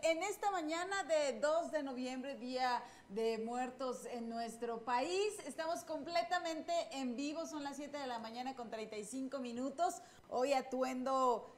en esta mañana de 2 de noviembre, Día de Muertos en nuestro país. Estamos completamente en vivo, son las 7 de la mañana con 35 minutos. Hoy atuendo,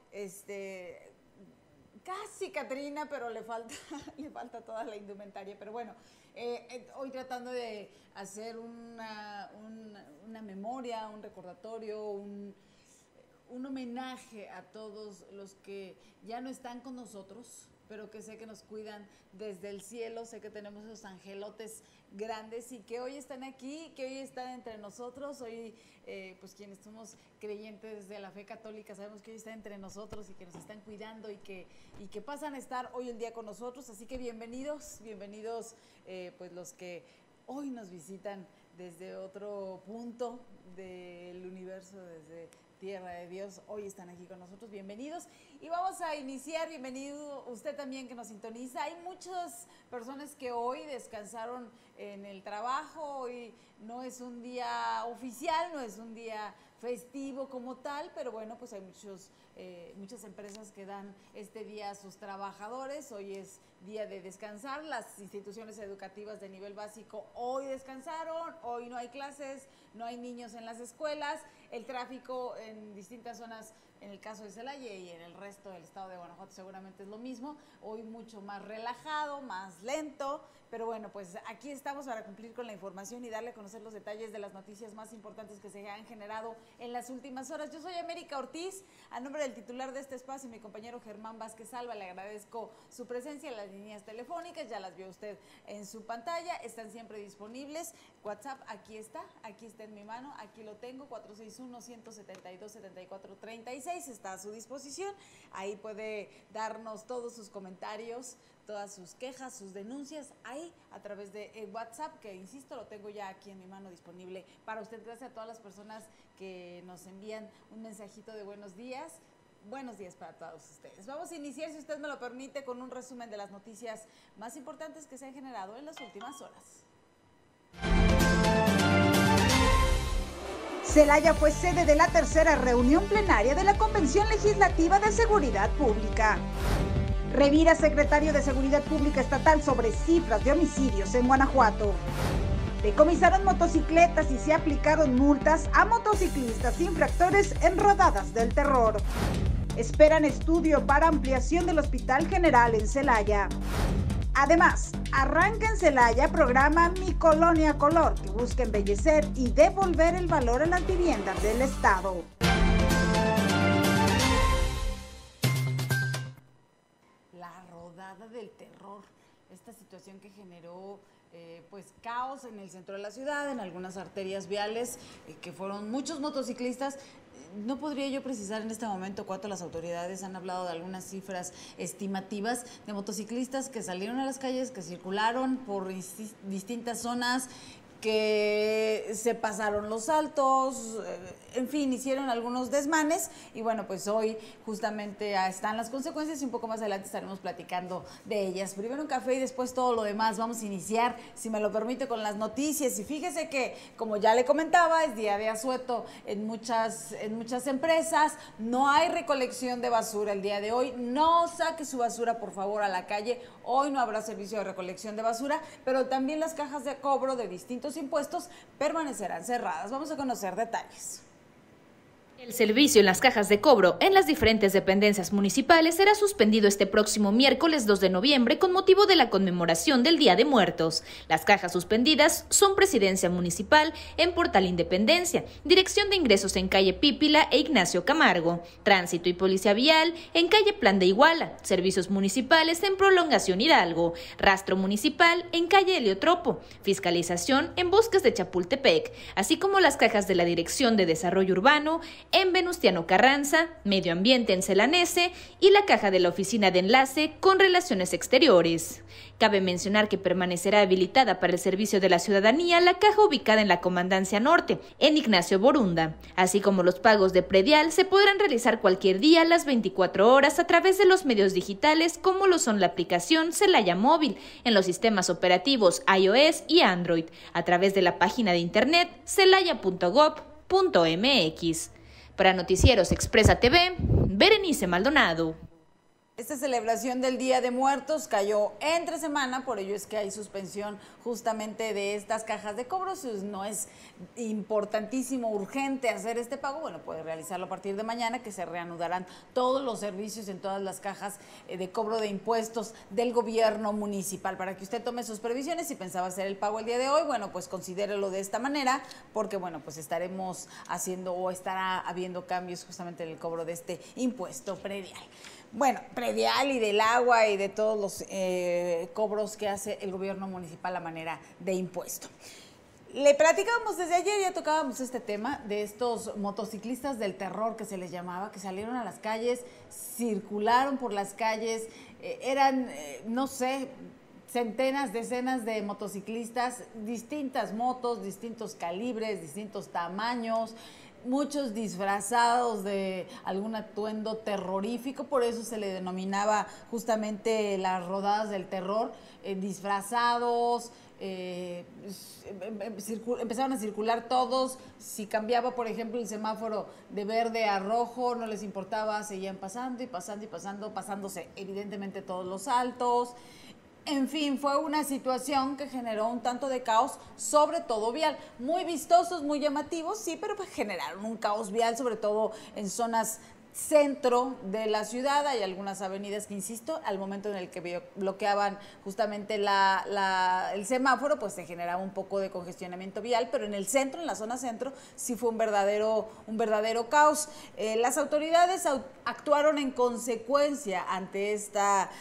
casi Catrina, pero le falta toda la indumentaria. Pero bueno, hoy tratando de hacer una memoria, un recordatorio, un homenaje a todos los que ya no están con nosotros, pero que sé que nos cuidan desde el cielo. Sé que tenemos esos angelotes grandes y que hoy están aquí, que hoy están entre nosotros. Hoy, pues quienes somos creyentes de la fe católica, sabemos que hoy están entre nosotros y que nos están cuidando y que pasan a estar hoy el día con nosotros. Así que bienvenidos, pues los que hoy nos visitan desde otro punto del universo, desde Tierra de Dios, hoy están aquí con nosotros, bienvenidos. Y vamos a iniciar, bienvenido usted también que nos sintoniza. Hay muchas personas que hoy descansaron en el trabajo, hoy no es un día oficial, no es un día festivo como tal, pero bueno, pues hay muchas empresas que dan este día a sus trabajadores. Hoy es día de descansar, las instituciones educativas de nivel básico hoy descansaron, hoy no hay clases, no hay niños en las escuelas, el tráfico en distintas zonas, en el caso de Celaya y en el resto del estado de Guanajuato seguramente es lo mismo, hoy mucho más relajado, más lento, pero bueno, pues aquí estamos para cumplir con la información y darle a conocer los detalles de las noticias más importantes que se han generado en las últimas horas. Yo soy América Ortiz, a nombre del titular de este espacio, mi compañero Germán Vázquez Alba, le agradezco su presencia en las líneas telefónicas, ya las vio usted en su pantalla, están siempre disponibles. WhatsApp, aquí está en mi mano, aquí lo tengo, 461-172-7436, está a su disposición, ahí puede darnos todos sus comentarios, todas sus quejas, sus denuncias, ahí a través de WhatsApp, que insisto, lo tengo ya aquí en mi mano disponible para usted. Gracias a todas las personas que nos envían un mensajito de buenos días. Buenos días para todos ustedes. Vamos a iniciar, si usted me lo permite, con un resumen de las noticias más importantes que se han generado en las últimas horas. Celaya fue sede de la tercera reunión plenaria de la Convención Legislativa de Seguridad Pública. Revira secretario de Seguridad Pública Estatal sobre cifras de homicidios en Guanajuato. Decomisaron motocicletas y se aplicaron multas a motociclistas infractores en rodadas del terror. Esperan estudio para ampliación del Hospital General en Celaya. Además, arranca en Celaya programa Mi Colonia Color, que busca embellecer y devolver el valor a las viviendas del Estado. La rodada del terror, esta situación que generó pues caos en el centro de la ciudad, en algunas arterias viales, que fueron muchos motociclistas. No podría yo precisar en este momento cuánto las autoridades han hablado de algunas cifras estimativas de motociclistas que salieron a las calles, que circularon por distintas zonas, que se pasaron los altos, en fin, hicieron algunos desmanes y bueno, pues hoy justamente están las consecuencias y un poco más adelante estaremos platicando de ellas. Primero un café y después todo lo demás. Vamos a iniciar, si me lo permite, con las noticias y fíjese que, como ya le comentaba, es día de asueto en muchas empresas, no hay recolección de basura el día de hoy, no saque su basura por favor a la calle, hoy no habrá servicio de recolección de basura, pero también las cajas de cobro de distintos impuestos permanecerán cerradas. Vamos a conocer detalles. El servicio en las cajas de cobro en las diferentes dependencias municipales será suspendido este próximo miércoles 2 de noviembre con motivo de la conmemoración del Día de Muertos. Las cajas suspendidas son Presidencia Municipal en Portal Independencia, Dirección de Ingresos en calle Pípila e Ignacio Camargo, Tránsito y Policía Vial en calle Plan de Iguala, Servicios Municipales en Prolongación Hidalgo, Rastro Municipal en calle Heliotropo, Fiscalización en Bosques de Chapultepec, así como las cajas de la Dirección de Desarrollo Urbano en Venustiano Carranza, Medio Ambiente en Celanese y la caja de la Oficina de Enlace con Relaciones Exteriores. Cabe mencionar que permanecerá habilitada para el servicio de la ciudadanía la caja ubicada en la Comandancia Norte, en Ignacio Borunda, así como los pagos de predial se podrán realizar cualquier día a las 24 horas a través de los medios digitales como lo son la aplicación Celaya Móvil, en los sistemas operativos iOS y Android, a través de la página de internet celaya.gov.mx. Para Noticieros Expresa TV, Berenice Maldonado. Esta celebración del Día de Muertos cayó entre semana, por ello es que hay suspensión justamente de estas cajas de cobro. Si no es importantísimo, urgente hacer este pago, bueno, puede realizarlo a partir de mañana, que se reanudarán todos los servicios en todas las cajas de cobro de impuestos del gobierno municipal. Para que usted tome sus previsiones, si pensaba hacer el pago el día de hoy, bueno, pues considérelo de esta manera, porque bueno, pues estaremos haciendo o estará habiendo cambios justamente en el cobro de este impuesto predial. Bueno, predial y del agua y de todos los cobros que hace el gobierno municipal a manera de impuesto. Le platicábamos desde ayer, ya tocábamos este tema de estos motociclistas del terror que se les llamaba, que salieron a las calles, circularon por las calles, eran, no sé, centenas, decenas de motociclistas, distintas motos, distintos calibres, distintos tamaños, muchos disfrazados de algún atuendo terrorífico, por eso se le denominaba justamente las rodadas del terror, disfrazados, empezaron a circular todos. Si cambiaba, por ejemplo, el semáforo de verde a rojo, no les importaba, seguían pasando y pasando y pasando, pasándose evidentemente todos los altos. En fin, fue una situación que generó un tanto de caos, sobre todo vial. Muy vistosos, muy llamativos, sí, pero pues generaron un caos vial, sobre todo en zonas centro de la ciudad. Hay algunas avenidas que, insisto, al momento en el que bloqueaban justamente el semáforo, pues se generaba un poco de congestionamiento vial, pero en el centro, en la zona centro, sí fue un verdadero caos. Las autoridades actuaron en consecuencia ante esta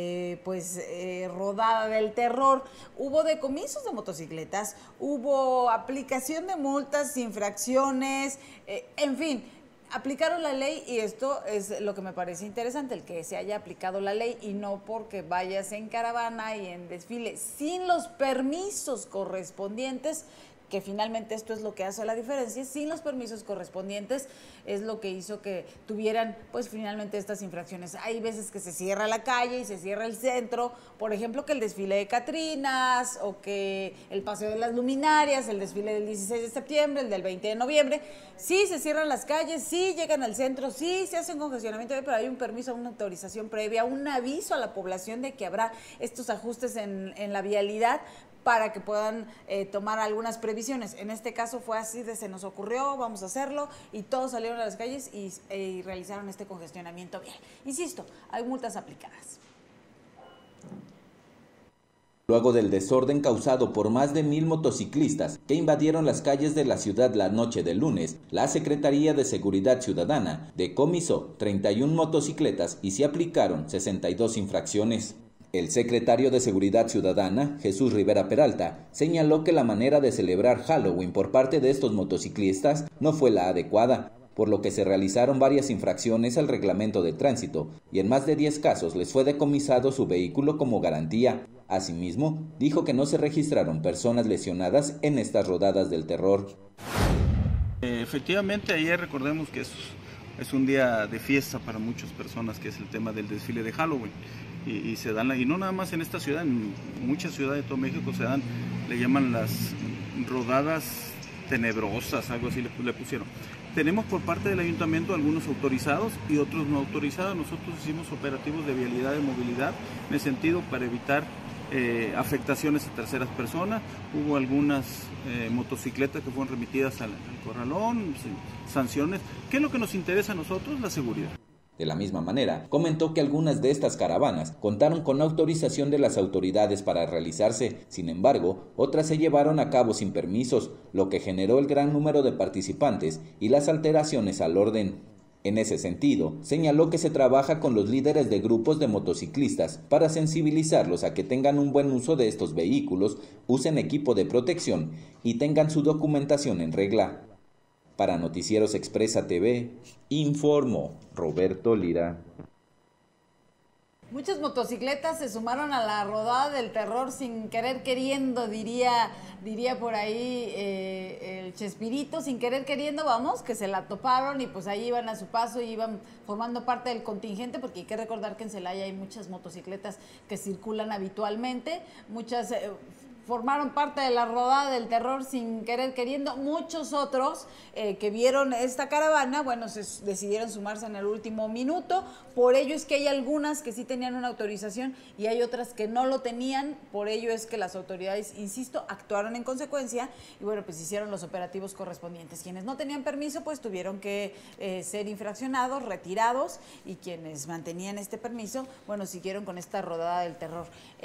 rodada del terror. Hubo decomisos de motocicletas, hubo aplicación de multas, infracciones, en fin, aplicaron la ley, y esto es lo que me parece interesante, el que se haya aplicado la ley y no porque vayas en caravana y en desfile sin los permisos correspondientes, que finalmente esto es lo que hace la diferencia. Sin los permisos correspondientes es lo que hizo que tuvieran pues finalmente estas infracciones. Hay veces que se cierra la calle y se cierra el centro, por ejemplo que el desfile de Catrinas o que el paseo de las luminarias, el desfile del 16 de septiembre, el del 20 de noviembre, sí se cierran las calles, sí llegan al centro, sí se hace un congestionamiento, pero hay un permiso, una autorización previa, un aviso a la población de que habrá estos ajustes en la vialidad, para que puedan tomar algunas previsiones. En este caso fue así, se nos ocurrió, vamos a hacerlo, y todos salieron a las calles y realizaron este congestionamiento vial. Insisto, hay multas aplicadas. Luego del desorden causado por más de 1000 motociclistas que invadieron las calles de la ciudad la noche del lunes, la Secretaría de Seguridad Ciudadana decomisó 31 motocicletas y se aplicaron 62 infracciones. El secretario de Seguridad Ciudadana, Jesús Rivera Peralta, señaló que la manera de celebrar Halloween por parte de estos motociclistas no fue la adecuada, por lo que se realizaron varias infracciones al reglamento de tránsito y en más de 10 casos les fue decomisado su vehículo como garantía. Asimismo, dijo que no se registraron personas lesionadas en estas rodadas del terror. Efectivamente, ayer recordemos que es un día de fiesta para muchas personas, que es el tema del desfile de Halloween. Y se dan, y no nada más en esta ciudad, en muchas ciudades de todo México se dan, le llaman las rodadas tenebrosas, algo así le pusieron. Tenemos por parte del ayuntamiento algunos autorizados y otros no autorizados. Nosotros hicimos operativos de vialidad y movilidad en el sentido para evitar afectaciones a terceras personas. Hubo algunas motocicletas que fueron remitidas al corralón, sanciones. ¿Qué es lo que nos interesa a nosotros? La seguridad. De la misma manera, comentó que algunas de estas caravanas contaron con autorización de las autoridades para realizarse. Sin embargo, otras se llevaron a cabo sin permisos, lo que generó el gran número de participantes y las alteraciones al orden. En ese sentido, señaló que se trabaja con los líderes de grupos de motociclistas para sensibilizarlos a que tengan un buen uso de estos vehículos, usen equipo de protección y tengan su documentación en regla. Para Noticieros Expresa TV, informó Roberto Lira. Muchas motocicletas se sumaron a la rodada del terror sin querer queriendo, diría por ahí el Chespirito, sin querer queriendo, vamos, que se la toparon y pues ahí iban a su paso y iban formando parte del contingente, porque hay que recordar que en Celaya hay muchas motocicletas que circulan habitualmente, muchas formaron parte de la rodada del terror sin querer queriendo. Muchos otros que vieron esta caravana, bueno, decidieron sumarse en el último minuto. Por ello es que hay algunas que sí tenían una autorización y hay otras que no lo tenían. Por ello es que las autoridades, insisto, actuaron en consecuencia y bueno, pues hicieron los operativos correspondientes. Quienes no tenían permiso, pues tuvieron que ser infraccionados, retirados, y quienes mantenían este permiso, bueno, siguieron con esta rodada del terror,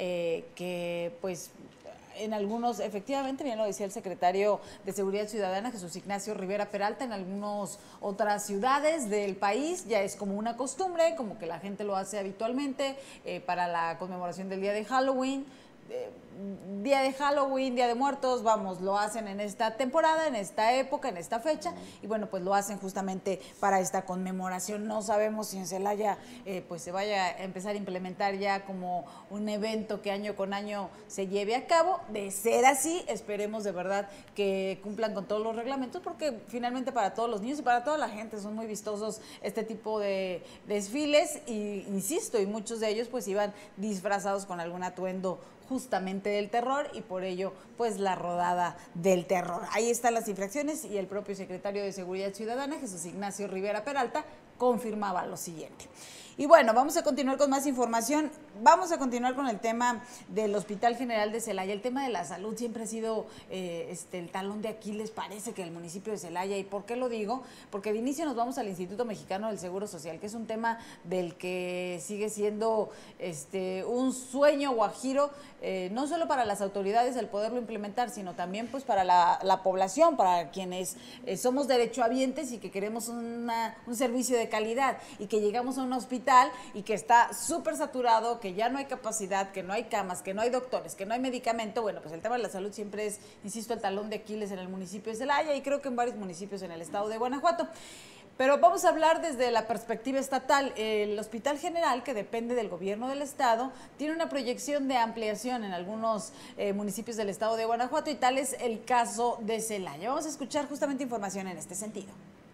que pues en algunos, efectivamente, bien lo decía el secretario de Seguridad Ciudadana, Jesús Ignacio Rivera Peralta, en algunas otras ciudades del país ya es como una costumbre, como que la gente lo hace habitualmente para la conmemoración del día de Halloween. Día de Halloween, Día de Muertos, vamos, lo hacen en esta temporada, en esta época, en esta fecha, y bueno, pues lo hacen justamente para esta conmemoración. No sabemos si en Celaya pues se vaya a empezar a implementar ya como un evento que año con año se lleve a cabo. De ser así, esperemos de verdad que cumplan con todos los reglamentos, porque finalmente para todos los niños y para toda la gente son muy vistosos este tipo de desfiles, y insisto, y muchos de ellos pues iban disfrazados con algún atuendo justamente del terror, y por ello pues la rodada del terror. Ahí están las infracciones, y el propio secretario de Seguridad Ciudadana, Jesús Ignacio Rivera Peralta, confirmaba lo siguiente. Y bueno, vamos a continuar con más información. Vamos a continuar con el tema del Hospital General de Celaya. El tema de la salud siempre ha sido el talón de Aquiles, parece que el municipio de Celaya. ¿Y por qué lo digo? Porque de inicio nos vamos al Instituto Mexicano del Seguro Social, que es un tema del que sigue siendo un sueño guajiro, no solo para las autoridades el poderlo implementar, sino también pues para la población, para quienes somos derechohabientes y que queremos un servicio de calidad, y que llegamos a un hospital y que está súper saturado, que ya no hay capacidad, que no hay camas, que no hay doctores, que no hay medicamento. Bueno, pues el tema de la salud siempre es, insisto, el talón de Aquiles en el municipio de Celaya, y creo que en varios municipios en el estado de Guanajuato. Pero vamos a hablar desde la perspectiva estatal. El Hospital General, que depende del gobierno del estado, tiene una proyección de ampliación en algunos municipios del estado de Guanajuato, y tal es el caso de Celaya. Vamos a escuchar justamente información en este sentido.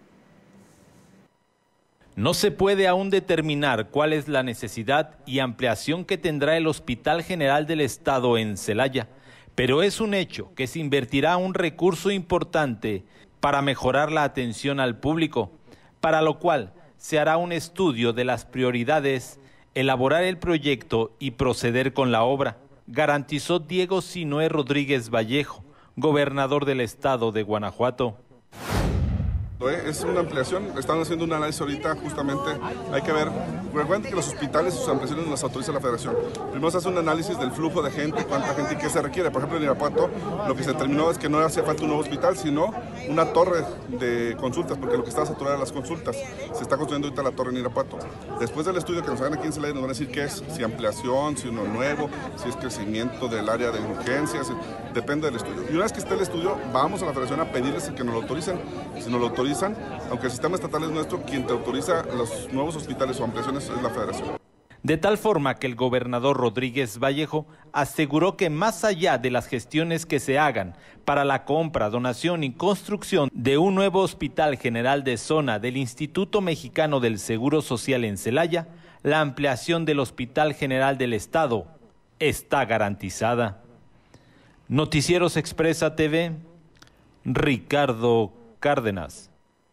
No se puede aún determinar cuál es la necesidad y ampliación que tendrá el Hospital General del Estado en Celaya, pero es un hecho que se invertirá un recurso importante para mejorar la atención al público, para lo cual se hará un estudio de las prioridades, elaborar el proyecto y proceder con la obra, garantizó Diego Sinué Rodríguez Vallejo, gobernador del estado de Guanajuato. Es una ampliación, están haciendo un análisis ahorita, justamente hay que ver, recuerden que los hospitales y sus ampliaciones las autoriza la federación. Primero se hace un análisis del flujo de gente, cuánta gente y qué se requiere. Por ejemplo, en Irapuato lo que se determinó es que no hacía falta un nuevo hospital, sino una torre de consultas, porque lo que estaba saturado eran las consultas. Se está construyendo ahorita la torre en Irapuato. Después del estudio que nos hagan aquí en Celaya nos van a decir qué es, si ampliación, si uno nuevo, si es crecimiento del área de urgencias, depende del estudio. Y una vez que esté el estudio, vamos a la federación a pedirles que nos lo autoricen. Si nos lo autorizan, aunque el sistema estatal es nuestro, quien te autoriza los nuevos hospitales o ampliaciones es la federación. De tal forma que el gobernador Rodríguez Vallejo aseguró que más allá de las gestiones que se hagan para la compra, donación y construcción de un nuevo Hospital General de Zona del Instituto Mexicano del Seguro Social en Celaya, la ampliación del Hospital General del Estado está garantizada. Noticieros Expresa TV, Ricardo Cárdenas.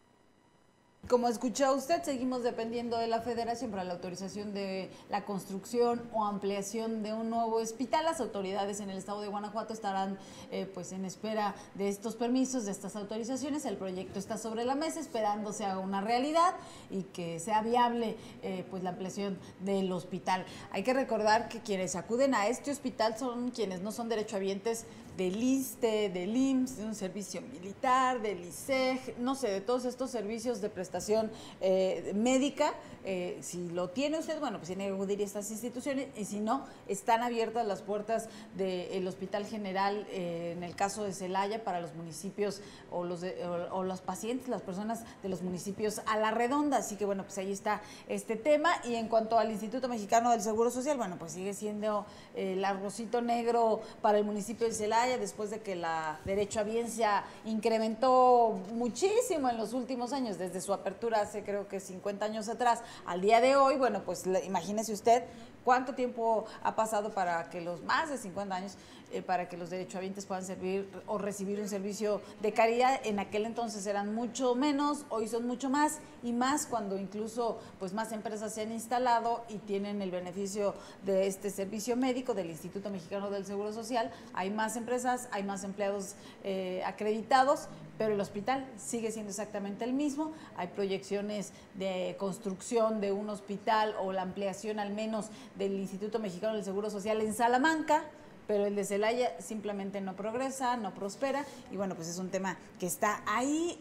Como escuchó usted, seguimos dependiendo de la federación para la autorización de la construcción o ampliación de un nuevo hospital. Las autoridades en el estado de Guanajuato estarán pues en espera de estos permisos, de estas autorizaciones. El proyecto está sobre la mesa, esperando sea una realidad y que sea viable pues la ampliación del hospital. Hay que recordar que quienes acuden a este hospital son quienes no son derechohabientes del ISSSTE, del IMSS, de un servicio militar, del ISEG, no sé, de todos estos servicios de prestación médica. Si lo tiene usted, bueno, pues tiene que acudir a estas instituciones, y si no, están abiertas las puertas del Hospital General en el caso de Celaya para los municipios o los pacientes, las personas de los municipios a la redonda. Así que bueno, pues ahí está este tema. Y en cuanto al Instituto Mexicano del Seguro Social, bueno, pues sigue siendo el arrocito negro para el municipio de Celaya, después de que la derechohabiencia incrementó muchísimo en los últimos años, desde su apertura hace creo que 50 años atrás al día de hoy. Bueno, pues imagínese usted cuánto tiempo ha pasado para que los más de 50 años para que los derechohabientes puedan servir o recibir un servicio de calidad. En aquel entonces eran mucho menos, hoy son mucho más, y más cuando incluso pues más empresas se han instalado y tienen el beneficio de este servicio médico del Instituto Mexicano del Seguro Social. Hay más empresas, hay más empleados acreditados, pero el hospital sigue siendo exactamente el mismo. Hay proyecciones de construcción de un hospital o la ampliación al menos del Instituto Mexicano del Seguro Social en Salamanca, pero el de Celaya simplemente no progresa, no prospera, y bueno, pues es un tema que está ahí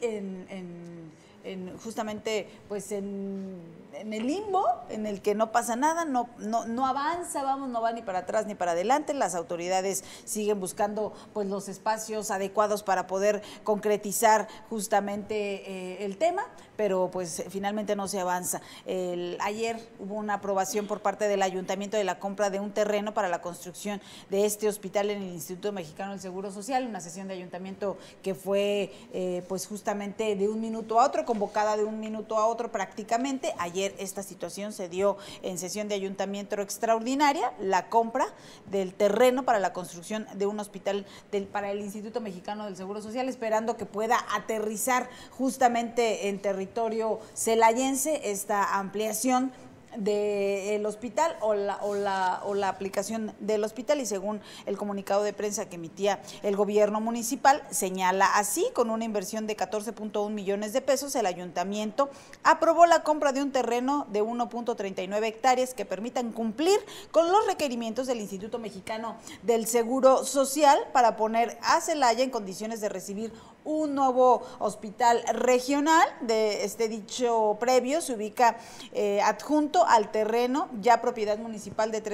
justamente pues en el limbo, en el que no pasa nada, no avanza, vamos, no va ni para atrás ni para adelante. Las autoridades siguen buscando pues los espacios adecuados para poder concretizar justamente el tema, pero pues finalmente no se avanza. Ayer hubo una aprobación por parte del ayuntamiento de la compra de un terreno para la construcción de este hospital en el Instituto Mexicano del Seguro Social, una sesión de ayuntamiento que fue pues justamente de un minuto a otro, convocada de un minuto a otro prácticamente. Ayer esta situación se dio en sesión de ayuntamiento extraordinaria, la compra del terreno para la construcción de un hospital para el Instituto Mexicano del Seguro Social, esperando que pueda aterrizar justamente en territorio celayense esta ampliación del hospital o la aplicación del hospital. Y según el comunicado de prensa que emitía el gobierno municipal, señala así: con una inversión de 14.1 millones de pesos, el ayuntamiento aprobó la compra de un terreno de 1.39 hectáreas que permitan cumplir con los requerimientos del Instituto Mexicano del Seguro Social para poner a Celaya en condiciones de recibir un nuevo hospital regional. De este dicho previo se ubica adjunto al terreno ya propiedad municipal de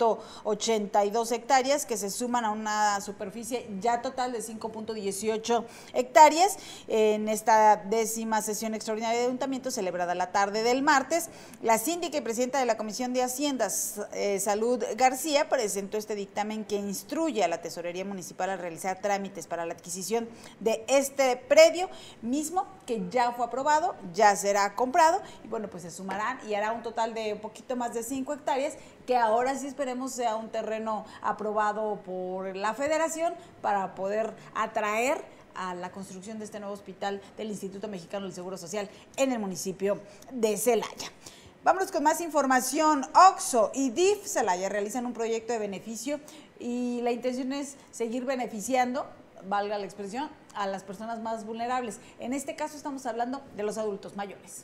3.82 hectáreas que se suman a una superficie ya total de 5.18 hectáreas. En esta 10ª sesión extraordinaria de ayuntamiento celebrada la tarde del martes, la síndica y presidenta de la Comisión de Hacienda, Salud García, presentó este dictamen que instruye a la Tesorería Municipal a realizar trámites para la adquisición de este predio mismo, que ya fue aprobado, ya será comprado, y bueno, pues se sumarán y hará un total de un poquito más de 5 hectáreas, que ahora sí esperemos sea un terreno aprobado por la Federación para poder atraer a la construcción de este nuevo hospital del Instituto Mexicano del Seguro Social en el municipio de Celaya. Vámonos con más información. OXXO y DIF Celaya realizan un proyecto de beneficio y la intención es seguir beneficiando, valga la expresión, a las personas más vulnerables. En este caso estamos hablando de los adultos mayores.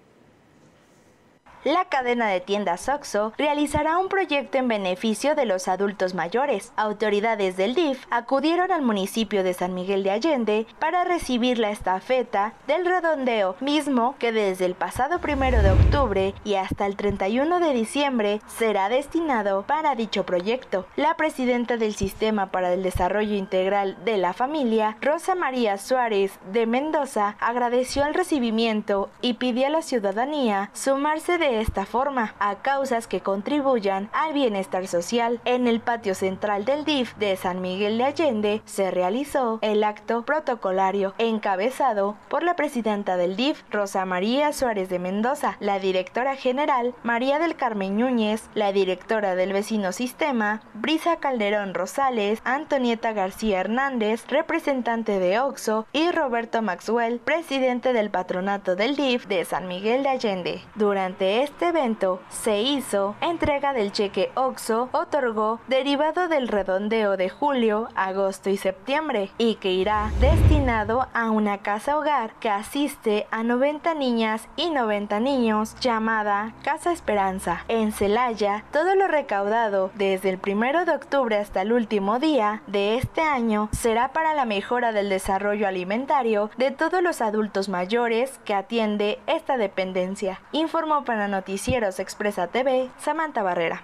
La cadena de tiendas OXXO realizará un proyecto en beneficio de los adultos mayores. Autoridades del DIF acudieron al municipio de San Miguel de Allende para recibir la estafeta del redondeo, mismo que desde el pasado 1 de octubre y hasta el 31 de diciembre será destinado para dicho proyecto. La presidenta del Sistema para el Desarrollo Integral de la Familia, Rosa María Suárez de Mendoza, agradeció el recibimiento y pidió a la ciudadanía sumarse de esta forma a causas que contribuyan al bienestar social. En el patio central del DIF de San Miguel de Allende se realizó el acto protocolario encabezado por la presidenta del DIF, Rosa María Suárez de Mendoza, la directora general, María del Carmen Núñez, la directora del vecino sistema, Brisa Calderón Rosales, Antonieta García Hernández, representante de OXXO, y Roberto Maxwell, presidente del patronato del DIF de San Miguel de Allende. Durante este evento se hizo entrega del cheque OXXO otorgó derivado del redondeo de julio, agosto y septiembre, y que irá destinado a una casa hogar que asiste a 90 niñas y 90 niños, llamada Casa Esperanza. En Celaya, todo lo recaudado desde el 1 de octubre hasta el último día de este año será para la mejora del desarrollo alimentario de todos los adultos mayores que atiende esta dependencia. Informó para Noticieros Expresa TV, Samantha Barrera.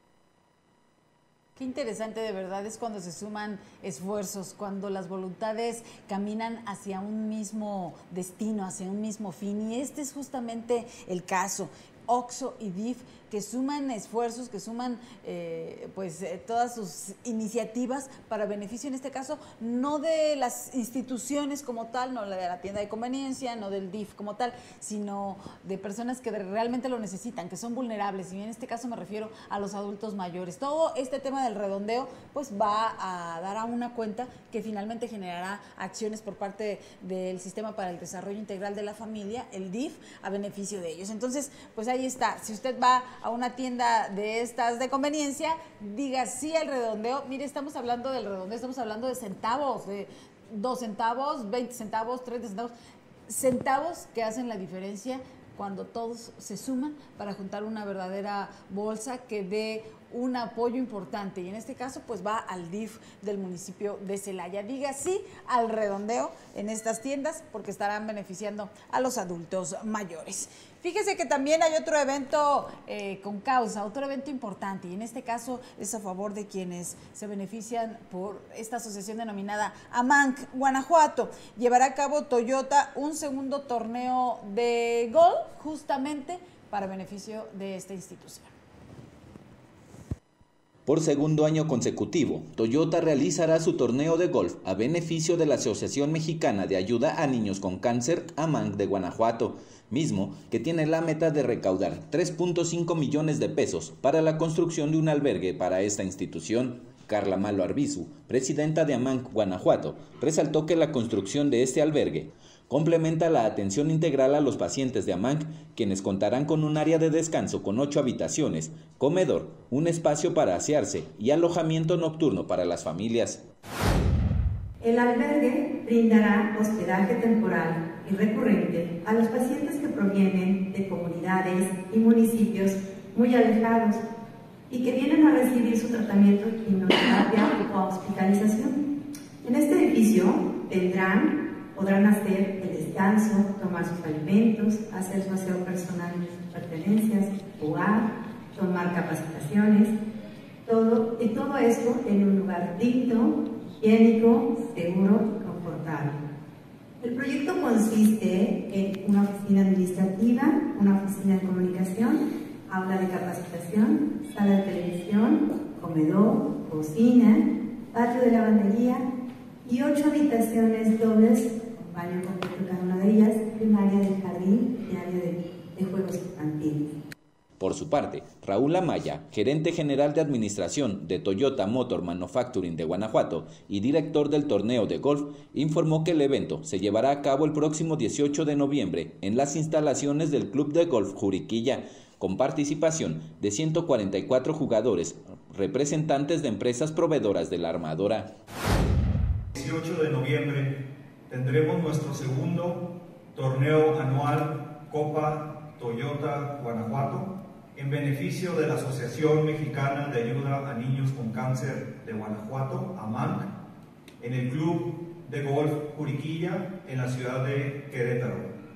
Qué interesante, de verdad, es cuando se suman esfuerzos, cuando las voluntades caminan hacia un mismo destino, hacia un mismo fin, y este es justamente el caso. OXXO y DIF que suman esfuerzos, que suman todas sus iniciativas para beneficio, en este caso, no de las instituciones como tal, no de la tienda de conveniencia, no del DIF como tal, sino de personas que realmente lo necesitan, que son vulnerables, y en este caso me refiero a los adultos mayores. Todo este tema del redondeo pues va a dar a una cuenta que finalmente generará acciones por parte del Sistema para el Desarrollo Integral de la Familia, el DIF, a beneficio de ellos. Entonces, pues ahí está. Si usted va a una tienda de estas de conveniencia, diga sí al redondeo. Mire, estamos hablando del redondeo, estamos hablando de centavos, de 2 centavos, 20 centavos, 30 centavos, centavos que hacen la diferencia cuando todos se suman para juntar una verdadera bolsa que dé un apoyo importante, y en este caso pues va al DIF del municipio de Celaya. Diga sí al redondeo en estas tiendas porque estarán beneficiando a los adultos mayores. Fíjese que también hay otro evento con causa, otro evento importante, y en este caso es a favor de quienes se benefician por esta asociación denominada AMANC Guanajuato. Llevará a cabo Toyota un segundo torneo de golf justamente para beneficio de esta institución. Por segundo año consecutivo, Toyota realizará su torneo de golf a beneficio de la Asociación Mexicana de Ayuda a Niños con Cáncer, AMANC de Guanajuato, mismo que tiene la meta de recaudar 3.5 millones de pesos para la construcción de un albergue para esta institución. Carla Malo Arbizu, presidenta de AMANC Guanajuato, resaltó que la construcción de este albergue complementa la atención integral a los pacientes de AMANC, quienes contarán con un área de descanso con 8 habitaciones, comedor, un espacio para asearse y alojamiento nocturno para las familias. El albergue brindará hospedaje temporal y recurrente a los pacientes que provienen de comunidades y municipios muy alejados y que vienen a recibir su tratamiento de quimioterapia o hospitalización. En este edificio podrán hacer el descanso, tomar sus alimentos, hacer su aseo personal y sus pertenencias, jugar, tomar capacitaciones, todo esto en un lugar digno, higiénico, seguro y confortable. El proyecto consiste en una oficina administrativa, una oficina de comunicación, aula de capacitación, sala de televisión, comedor, cocina, patio de lavandería y 8 habitaciones dobles, con baño completo cada una de ellas, y un área de jardín y área de juegos infantiles. Por su parte, Raúl Amaya, gerente general de administración de Toyota Motor Manufacturing de Guanajuato y director del torneo de golf, informó que el evento se llevará a cabo el próximo 18 de noviembre en las instalaciones del Club de Golf Juriquilla, con participación de 144 jugadores, representantes de empresas proveedoras de la armadora. El 18 de noviembre tendremos nuestro segundo torneo anual Copa Toyota Guanajuato, en beneficio de la Asociación Mexicana de Ayuda a Niños con Cáncer de Guanajuato, AMANC, en el Club de Golf Juriquilla, en la ciudad de Querétaro.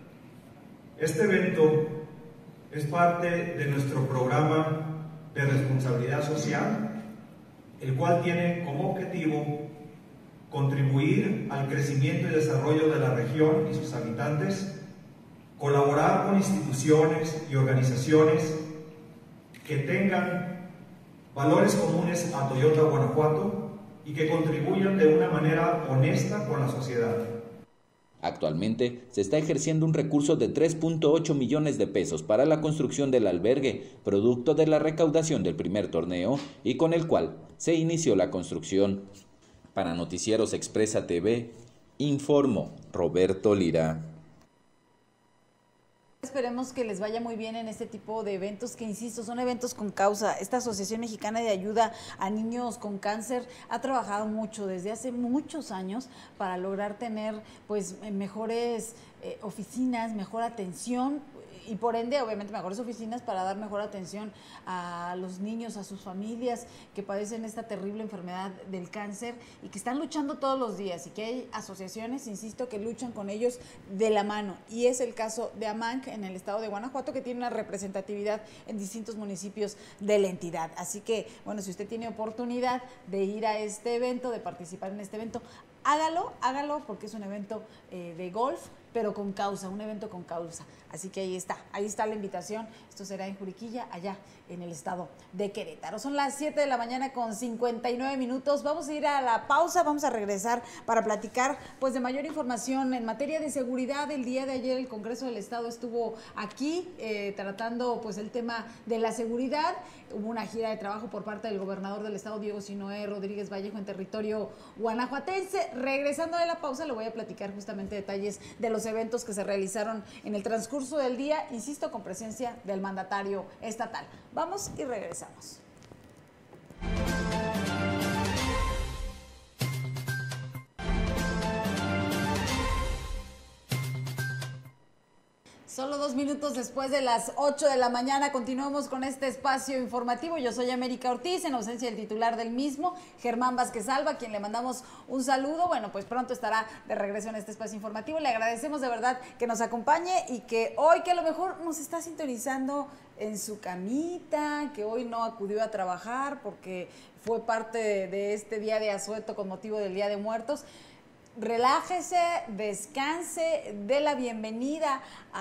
Este evento es parte de nuestro programa de responsabilidad social, el cual tiene como objetivo contribuir al crecimiento y desarrollo de la región y sus habitantes, colaborar con instituciones y organizaciones que tengan valores comunes a Toyota Guanajuato y que contribuyan de una manera honesta con la sociedad. Actualmente se está ejerciendo un recurso de 3.8 millones de pesos para la construcción del albergue, producto de la recaudación del primer torneo y con el cual se inició la construcción. Para Noticieros Expresa TV, informó Roberto Lira. Esperemos que les vaya muy bien en este tipo de eventos que, insisto, son eventos con causa. Esta Asociación Mexicana de Ayuda a Niños con Cáncer ha trabajado mucho desde hace muchos años para lograr tener pues mejores oficinas, mejor atención y por ende, obviamente, mejores oficinas para dar mejor atención a los niños, a sus familias que padecen esta terrible enfermedad del cáncer y que están luchando todos los días, y que hay asociaciones, insisto, que luchan con ellos de la mano, y es el caso de AMANC en el estado de Guanajuato, que tiene una representatividad en distintos municipios de la entidad. Así que, bueno, si usted tiene oportunidad de ir a este evento, de participar en este evento, hágalo porque es un evento de golf, pero con causa, un evento con causa. Así que ahí está la invitación. Esto será en Juriquilla, allá en el estado de Querétaro. Son las 7 de la mañana con 59 minutos. Vamos a ir a la pausa, vamos a regresar para platicar pues de mayor información en materia de seguridad. El día de ayer el Congreso del Estado estuvo aquí tratando pues el tema de la seguridad. Hubo una gira de trabajo por parte del gobernador del estado, Diego Sinnoé Rodríguez Vallejo, en territorio guanajuatense. Regresando de la pausa, le voy a platicar justamente detalles de los eventos que se realizaron en el transcurso del día, insisto, con presencia del mandatario estatal. Vamos y regresamos. Solo 2 minutos después de las 8 de la mañana continuamos con este espacio informativo. Yo soy América Ortiz, en ausencia del titular del mismo, Germán Vázquez Alba, a quien le mandamos un saludo. Bueno, pues pronto estará de regreso en este espacio informativo. Le agradecemos de verdad que nos acompañe y que hoy, que a lo mejor nos está sintonizando en su camita, que hoy no acudió a trabajar porque fue parte de este día de asueto con motivo del Día de Muertos. Relájese, descanse, dé la bienvenida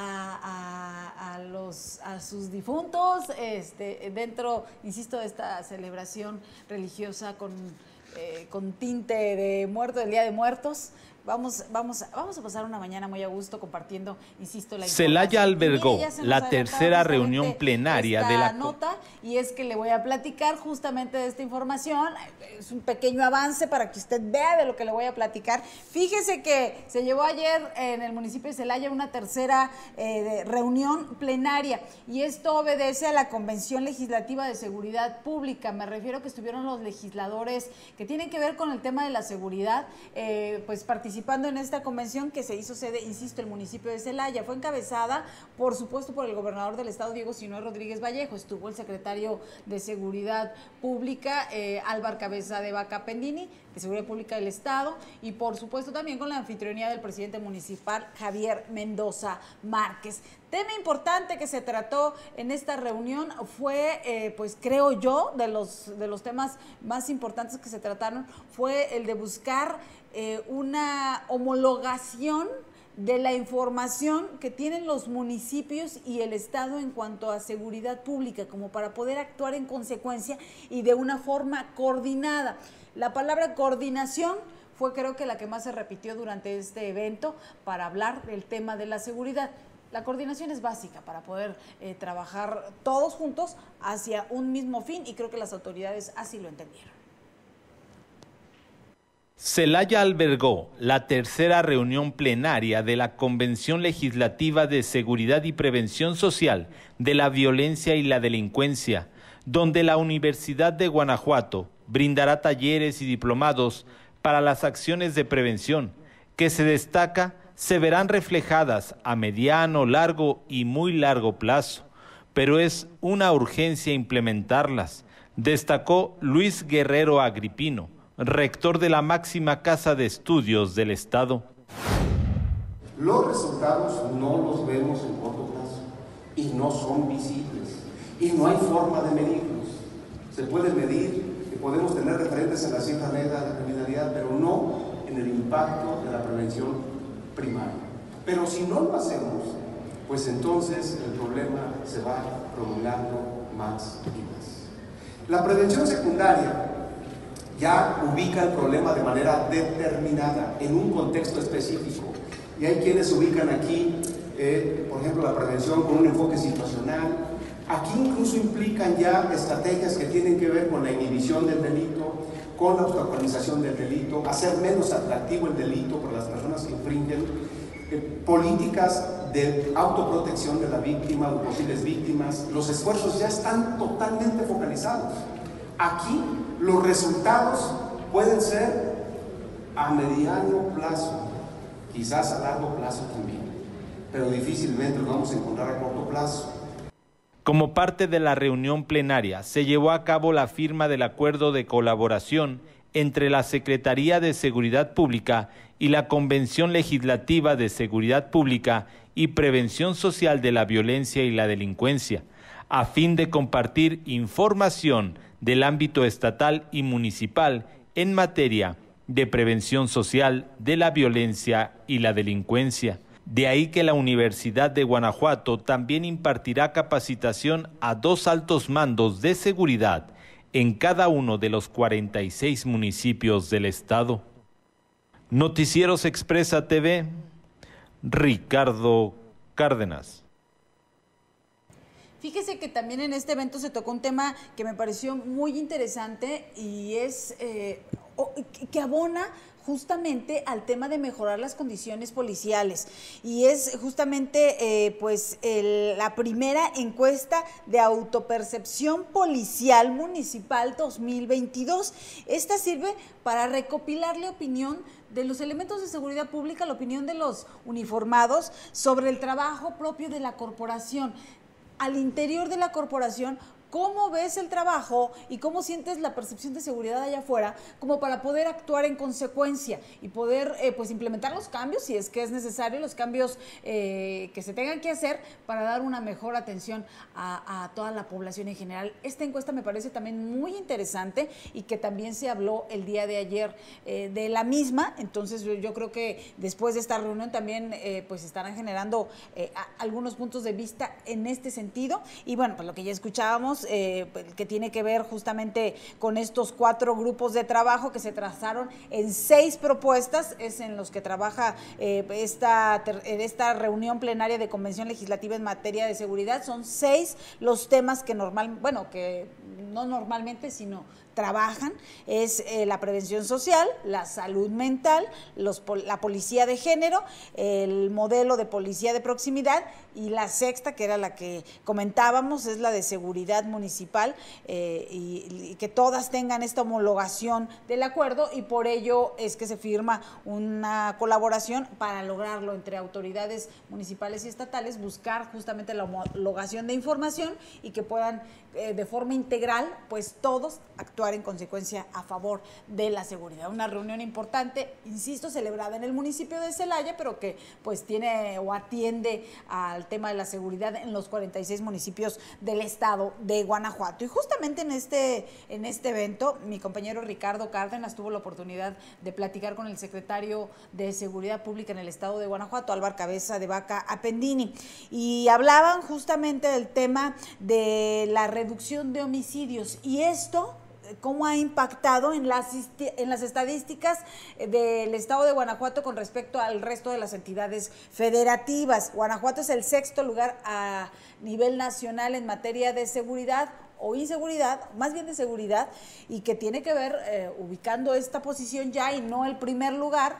a sus difuntos dentro, insisto, de esta celebración religiosa con tinte de muerto, del Día de Muertos. Vamos a pasar una mañana muy a gusto compartiendo, insisto, la información. Celaya albergó la tercera reunión plenaria de la nota, y es que le voy a platicar justamente de esta información. Es un pequeño avance para que usted vea de lo que le voy a platicar. Fíjese que se llevó ayer en el municipio de Celaya una tercera reunión plenaria, y esto obedece a la Convención Legislativa de Seguridad Pública. Me refiero que estuvieron los legisladores que tienen que ver con el tema de la seguridad, pues participando en esta convención que se hizo sede, insisto, el municipio de Celaya. Fue encabezada, por supuesto, por el gobernador del estado, Diego Sinnoé Rodríguez Vallejo. Estuvo el secretario de Seguridad Pública, Álvaro Cabeza de Vaca Pendini, de Seguridad Pública del Estado, y por supuesto también con la anfitrionía del presidente municipal, Javier Mendoza Márquez. Tema importante que se trató en esta reunión fue, pues creo yo, de los temas más importantes que se trataron, fue el de buscar una homologación de la información que tienen los municipios y el Estado en cuanto a seguridad pública, como para poder actuar en consecuencia y de una forma coordinada. La palabra coordinación fue, creo que, la que más se repitió durante este evento para hablar del tema de la seguridad. La coordinación es básica para poder trabajar todos juntos hacia un mismo fin, y creo que las autoridades así lo entendieron. Celaya albergó la tercera reunión plenaria de la Convención Legislativa de Seguridad y Prevención Social de la Violencia y la Delincuencia, donde la Universidad de Guanajuato brindará talleres y diplomados para las acciones de prevención, que se destaca se verán reflejadas a mediano, largo y muy largo plazo, pero es una urgencia implementarlas, destacó Luis Guerrero Agripino, rector de la máxima casa de estudios del Estado. Los resultados no los vemos en corto plazo y no son visibles y no hay forma de medirlos. Se puede medir, que podemos tener referentes en la cifra negra de la criminalidad, pero no en el impacto de la prevención primaria. Pero si no lo hacemos, pues entonces el problema se va prolongando más y más. La prevención secundaria ya ubica el problema de manera determinada, en un contexto específico. Y hay quienes ubican aquí, por ejemplo, la prevención con un enfoque situacional. Aquí incluso implican ya estrategias que tienen que ver con la inhibición del delito, con la obstaculización del delito, hacer menos atractivo el delito para las personas que infringen, políticas de autoprotección de la víctima o posibles víctimas. Los esfuerzos ya están totalmente focalizados. Aquí los resultados pueden ser a mediano plazo, quizás a largo plazo también, pero difícilmente los vamos a encontrar a corto plazo. Como parte de la reunión plenaria, se llevó a cabo la firma del acuerdo de colaboración entre la Secretaría de Seguridad Pública y la Convención Legislativa de Seguridad Pública y Prevención Social de la Violencia y la Delincuencia, a fin de compartir información del ámbito estatal y municipal en materia de prevención social de la violencia y la delincuencia. De ahí que la Universidad de Guanajuato también impartirá capacitación a 2 altos mandos de seguridad en cada uno de los 46 municipios del estado. Noticieros Expresa TV, Ricardo Cárdenas. Fíjese que también en este evento se tocó un tema que me pareció muy interesante y es que abona justamente al tema de mejorar las condiciones policiales, y es justamente la primera encuesta de autopercepción policial municipal 2022. Esta sirve para recopilar la opinión de los elementos de seguridad pública, la opinión de los uniformados sobre el trabajo propio de la corporación. Al interior de la corporación, ¿cómo ves el trabajo y cómo sientes la percepción de seguridad allá afuera, como para poder actuar en consecuencia y poder implementar los cambios, si es que es necesario, los cambios que se tengan que hacer para dar una mejor atención a toda la población en general? Esta encuesta me parece también muy interesante y que también se habló el día de ayer de la misma. Entonces yo creo que después de esta reunión también estarán generando algunos puntos de vista en este sentido. Y bueno, pues lo que ya escuchábamos, que tiene que ver justamente con estos 4 grupos de trabajo que se trazaron en 6 propuestas, es en los que trabaja esta reunión plenaria de Convención Legislativa en materia de seguridad. Son 6 los temas que que no normalmente, sino trabajan. Es la prevención social, la salud mental, la policía de género, el modelo de policía de proximidad, y la sexta, que era la que comentábamos, es la de seguridad municipal, y que todas tengan esta homologación del acuerdo, y por ello es que se firma una colaboración para lograrlo entre autoridades municipales y estatales, buscar justamente la homologación de información y que puedan de forma integral, pues todos actuar en consecuencia a favor de la seguridad. Una reunión importante, insisto, celebrada en el municipio de Celaya, pero que pues tiene o atiende al tema de la seguridad en los 46 municipios del estado de Guanajuato. Y justamente en este evento, mi compañero Ricardo Cárdenas tuvo la oportunidad de platicar con el secretario de Seguridad Pública en el estado de Guanajuato, Álvaro Cabeza de Vaca Apendini, y hablaban justamente del tema de la reducción de homicidios, y esto cómo ha impactado en las estadísticas del estado de Guanajuato con respecto al resto de las entidades federativas. Guanajuato es el 6º lugar a nivel nacional en materia de seguridad o inseguridad, más bien de seguridad, y que tiene que ver ubicando esta posición ya y no el primer lugar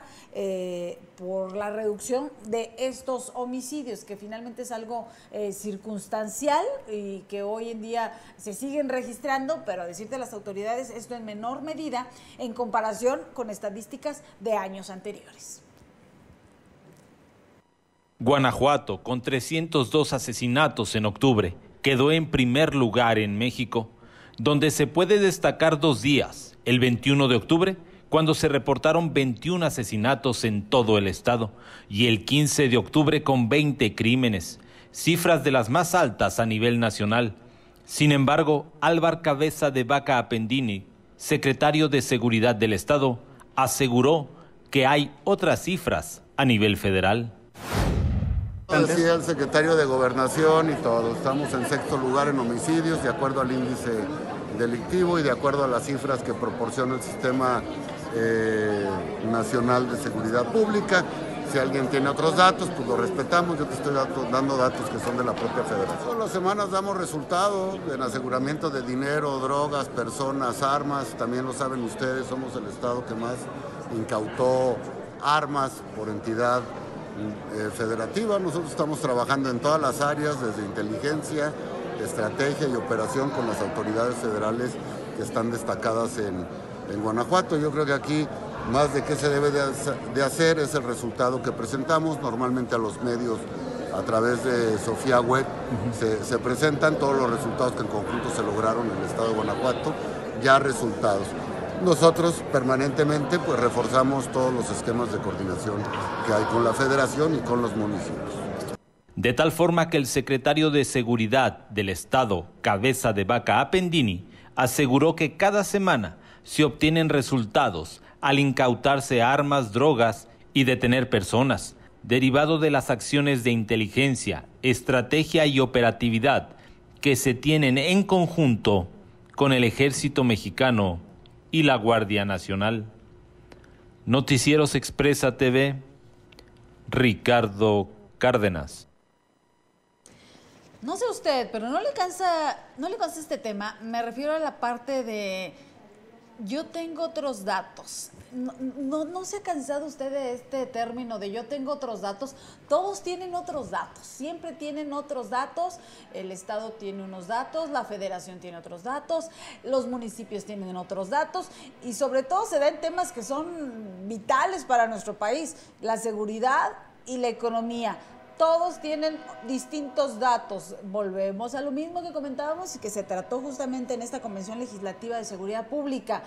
por la reducción de estos homicidios, que finalmente es algo circunstancial y que hoy en día se siguen registrando, pero a decirte las autoridades, esto en menor medida en comparación con estadísticas de años anteriores. Guanajuato, con 302 asesinatos en octubre, quedó en primer lugar en México, donde se puede destacar 2 días, el 21 de octubre, cuando se reportaron 21 asesinatos en todo el estado, y el 15 de octubre con 20 crímenes, cifras de las más altas a nivel nacional. Sin embargo, Álvaro Cabeza de Vaca Apendini, secretario de Seguridad del Estado, aseguró que hay otras cifras a nivel federal. Decía el secretario de Gobernación y todo, estamos en 6º lugar en homicidios de acuerdo al índice delictivo y de acuerdo a las cifras que proporciona el Sistema Nacional de Seguridad Pública. Si alguien tiene otros datos, pues lo respetamos. Yo te estoy dando datos que son de la propia federación. Todas las semanas damos resultados en aseguramiento de dinero, drogas, personas, armas. También lo saben ustedes, somos el estado que más incautó armas por entidad federativa. Nosotros estamos trabajando en todas las áreas, desde inteligencia, estrategia y operación con las autoridades federales que están destacadas en Guanajuato. Yo creo que aquí más de qué se debe de hacer es el resultado que presentamos. Normalmente a los medios a través de Sofía Web se presentan todos los resultados que en conjunto se lograron en el estado de Guanajuato, ya resultados. Nosotros permanentemente pues reforzamos todos los esquemas de coordinación que hay con la federación y con los municipios. De tal forma que el secretario de Seguridad del Estado, Cabeza de Vaca Apendini, aseguró que cada semana se obtienen resultados al incautarse armas, drogas y detener personas, derivado de las acciones de inteligencia, estrategia y operatividad que se tienen en conjunto con el Ejército Mexicano y la Guardia Nacional. Noticieros Expresa TV, Ricardo Cárdenas. No sé usted, pero no le cansa este tema. Me refiero a la parte de yo tengo otros datos. No se ha cansado usted de este término de yo tengo otros datos. Todos tienen otros datos, siempre tienen otros datos. El Estado tiene unos datos, la Federación tiene otros datos, los municipios tienen otros datos y sobre todo se da en temas que son vitales para nuestro país, la seguridad y la economía. Todos tienen distintos datos. Volvemos a lo mismo que comentábamos y que se trató justamente en esta Convención Legislativa de Seguridad Pública.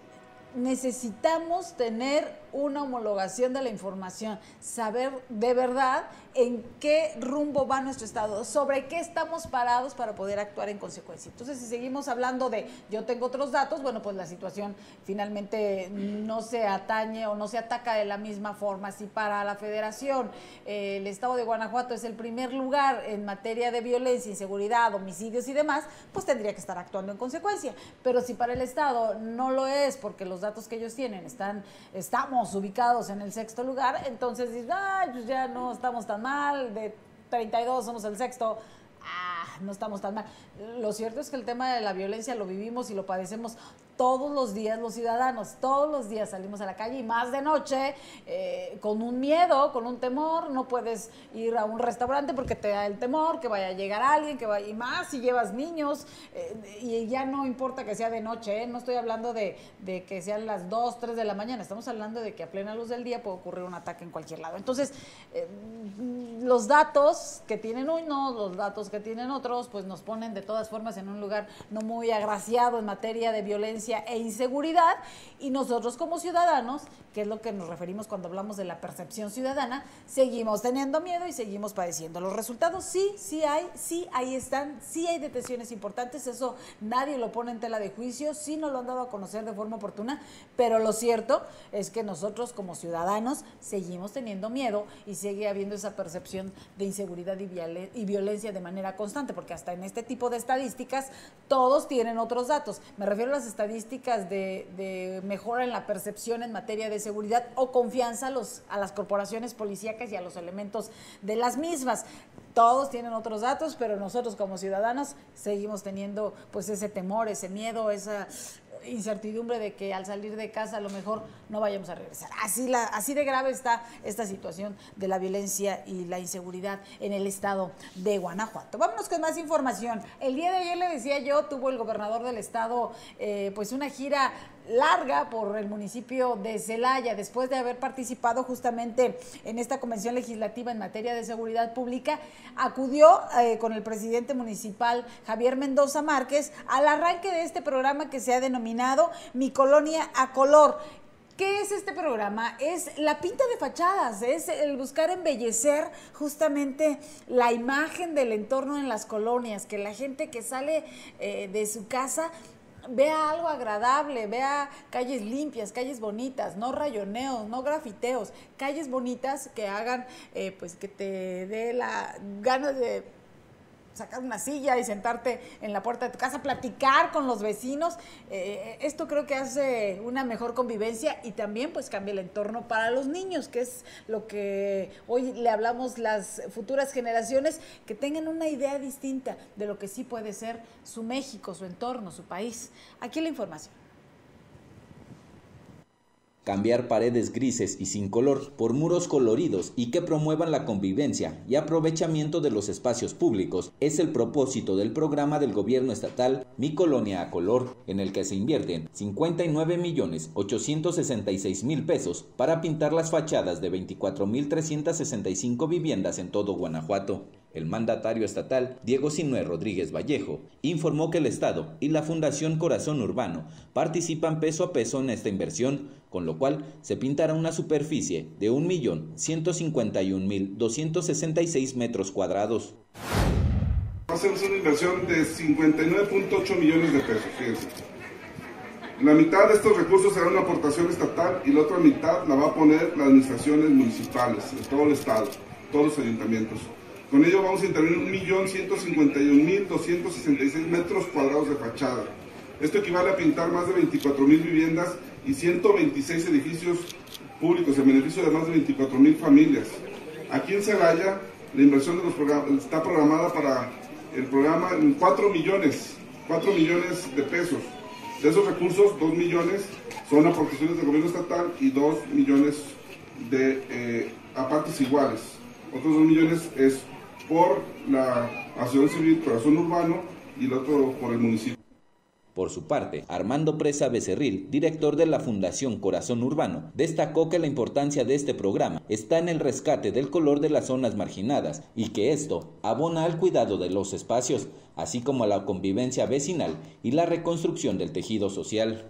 Necesitamos tener una homologación de la información, saber de verdad en qué rumbo va nuestro Estado, sobre qué estamos parados para poder actuar en consecuencia. Entonces, si seguimos hablando de yo tengo otros datos, bueno, pues la situación finalmente no se atañe o no se ataca de la misma forma. Si para la Federación el Estado de Guanajuato es el primer lugar en materia de violencia, inseguridad, homicidios y demás, pues tendría que estar actuando en consecuencia. Pero si para el Estado no lo es, porque los datos que ellos tienen estamos ubicados en el 6º lugar, entonces dices, pues ya no estamos tan mal, de 32 somos el 6º, no estamos tan mal. Lo cierto es que el tema de la violencia lo vivimos y lo padecemos todos los días los ciudadanos, todos los días salimos a la calle y más de noche, con un miedo, con un temor. No puedes ir a un restaurante porque te da el temor que vaya a llegar alguien, y más si llevas niños, y ya no importa que sea de noche, no estoy hablando de que sean las 2, 3 de la mañana, estamos hablando de que a plena luz del día puede ocurrir un ataque en cualquier lado. Entonces, los datos que tienen unos, los datos que tienen otros, pues nos ponen de todas formas en un lugar no muy agraciado en materia de violencia e inseguridad, y nosotros como ciudadanos, que es lo que nos referimos cuando hablamos de la percepción ciudadana, seguimos teniendo miedo y seguimos padeciendo. Los resultados sí ahí están, sí hay detenciones importantes, eso nadie lo pone en tela de juicio, sí nos lo han dado a conocer de forma oportuna, pero lo cierto es que nosotros como ciudadanos seguimos teniendo miedo y sigue habiendo esa percepción de inseguridad y violencia de manera constante, porque hasta en este tipo de estadísticas todos tienen otros datos. Me refiero a las estadísticas de mejora en la percepción en materia de seguridad o confianza a las corporaciones policíacas y a los elementos de las mismas. Todos tienen otros datos, pero nosotros como ciudadanos seguimos teniendo pues ese temor, ese miedo, esa incertidumbre de que al salir de casa a lo mejor no vayamos a regresar. Así de grave está esta situación de la violencia y la inseguridad en el estado de Guanajuato. Vámonos con más información. El día de ayer, le decía yo, tuvo el gobernador del estado pues una gira larga por el municipio de Celaya, después de haber participado justamente en esta convención legislativa en materia de seguridad pública. Acudió con el presidente municipal Javier Mendoza Márquez al arranque de este programa que se ha denominado Mi Colonia a Color. ¿Qué es este programa? Es la pinta de fachadas, es el buscar embellecer justamente la imagen del entorno en las colonias, que la gente que sale de su casa vea algo agradable, vea calles limpias, calles bonitas, no rayoneos, no grafiteos, calles bonitas que hagan, pues que te dé la ganas de sacar una silla y sentarte en la puerta de tu casa, platicar con los vecinos. Esto creo que hace una mejor convivencia y también pues cambia el entorno para los niños, que es lo que hoy le hablamos las futuras generaciones, que tengan una idea distinta de lo que sí puede ser su México, su entorno, su país. Aquí la información. Cambiar paredes grises y sin color por muros coloridos y que promuevan la convivencia y aprovechamiento de los espacios públicos es el propósito del programa del gobierno estatal Mi Colonia a Color, en el que se invierten 59,866,000 pesos para pintar las fachadas de 24,365 viviendas en todo Guanajuato. El mandatario estatal, Diego Sinué Rodríguez Vallejo, informó que el Estado y la Fundación Corazón Urbano participan peso a peso en esta inversión, con lo cual se pintará una superficie de 1,151,266 metros cuadrados. Hacemos una inversión de 59.8 millones de pesos, fíjense. La mitad de estos recursos será una aportación estatal y la otra mitad la va a poner las administraciones municipales de todo el estado, todos los ayuntamientos. Con ello vamos a intervenir 1.151.266 metros cuadrados de fachada. Esto equivale a pintar más de 24.000 viviendas y 126 edificios públicos en beneficio de más de 24.000 familias. Aquí en Celaya, la inversión de los programas está programada para el programa en 4 millones de pesos. De esos recursos, 2 millones son aportaciones del gobierno estatal y 2 millones a partes iguales. Otros 2 millones es por la Asociación Civil Corazón Urbano y el otro por el municipio. Por su parte, Armando Presa Becerril, director de la Fundación Corazón Urbano, destacó que la importancia de este programa está en el rescate del color de las zonas marginadas y que esto abona al cuidado de los espacios, así como a la convivencia vecinal y la reconstrucción del tejido social.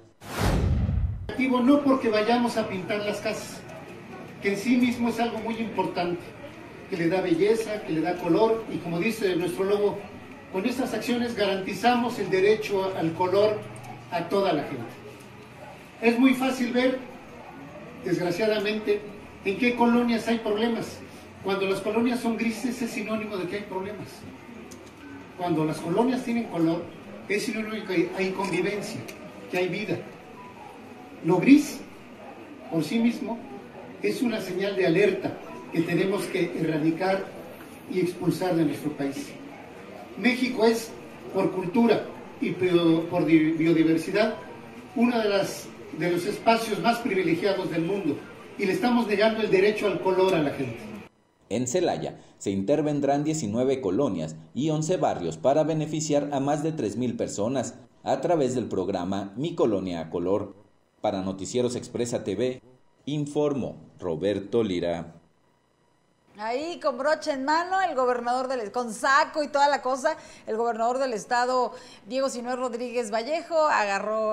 No porque vayamos a pintar las casas, que en sí mismo es algo muy importante, que le da belleza, que le da color y como dice nuestro logo, con estas acciones garantizamos el derecho al color a toda la gente. Es muy fácil ver, desgraciadamente, en qué colonias hay problemas. Cuando las colonias son grises es sinónimo de que hay problemas. Cuando las colonias tienen color es sinónimo de que hay convivencia, que hay vida. Lo gris, por sí mismo, es una señal de alerta que tenemos que erradicar y expulsar de nuestro país. México es, por cultura y por biodiversidad, uno de los espacios más privilegiados del mundo y le estamos negando el derecho al color a la gente. En Celaya se intervendrán 19 colonias y 11 barrios para beneficiar a más de 3,000 personas a través del programa Mi Colonia a Color. Para Noticieros Expresa TV, informó Roberto Lira. Ahí con brocha en mano, el gobernador con saco y toda la cosa, el gobernador del estado, Diego Sinue Rodríguez Vallejo, agarró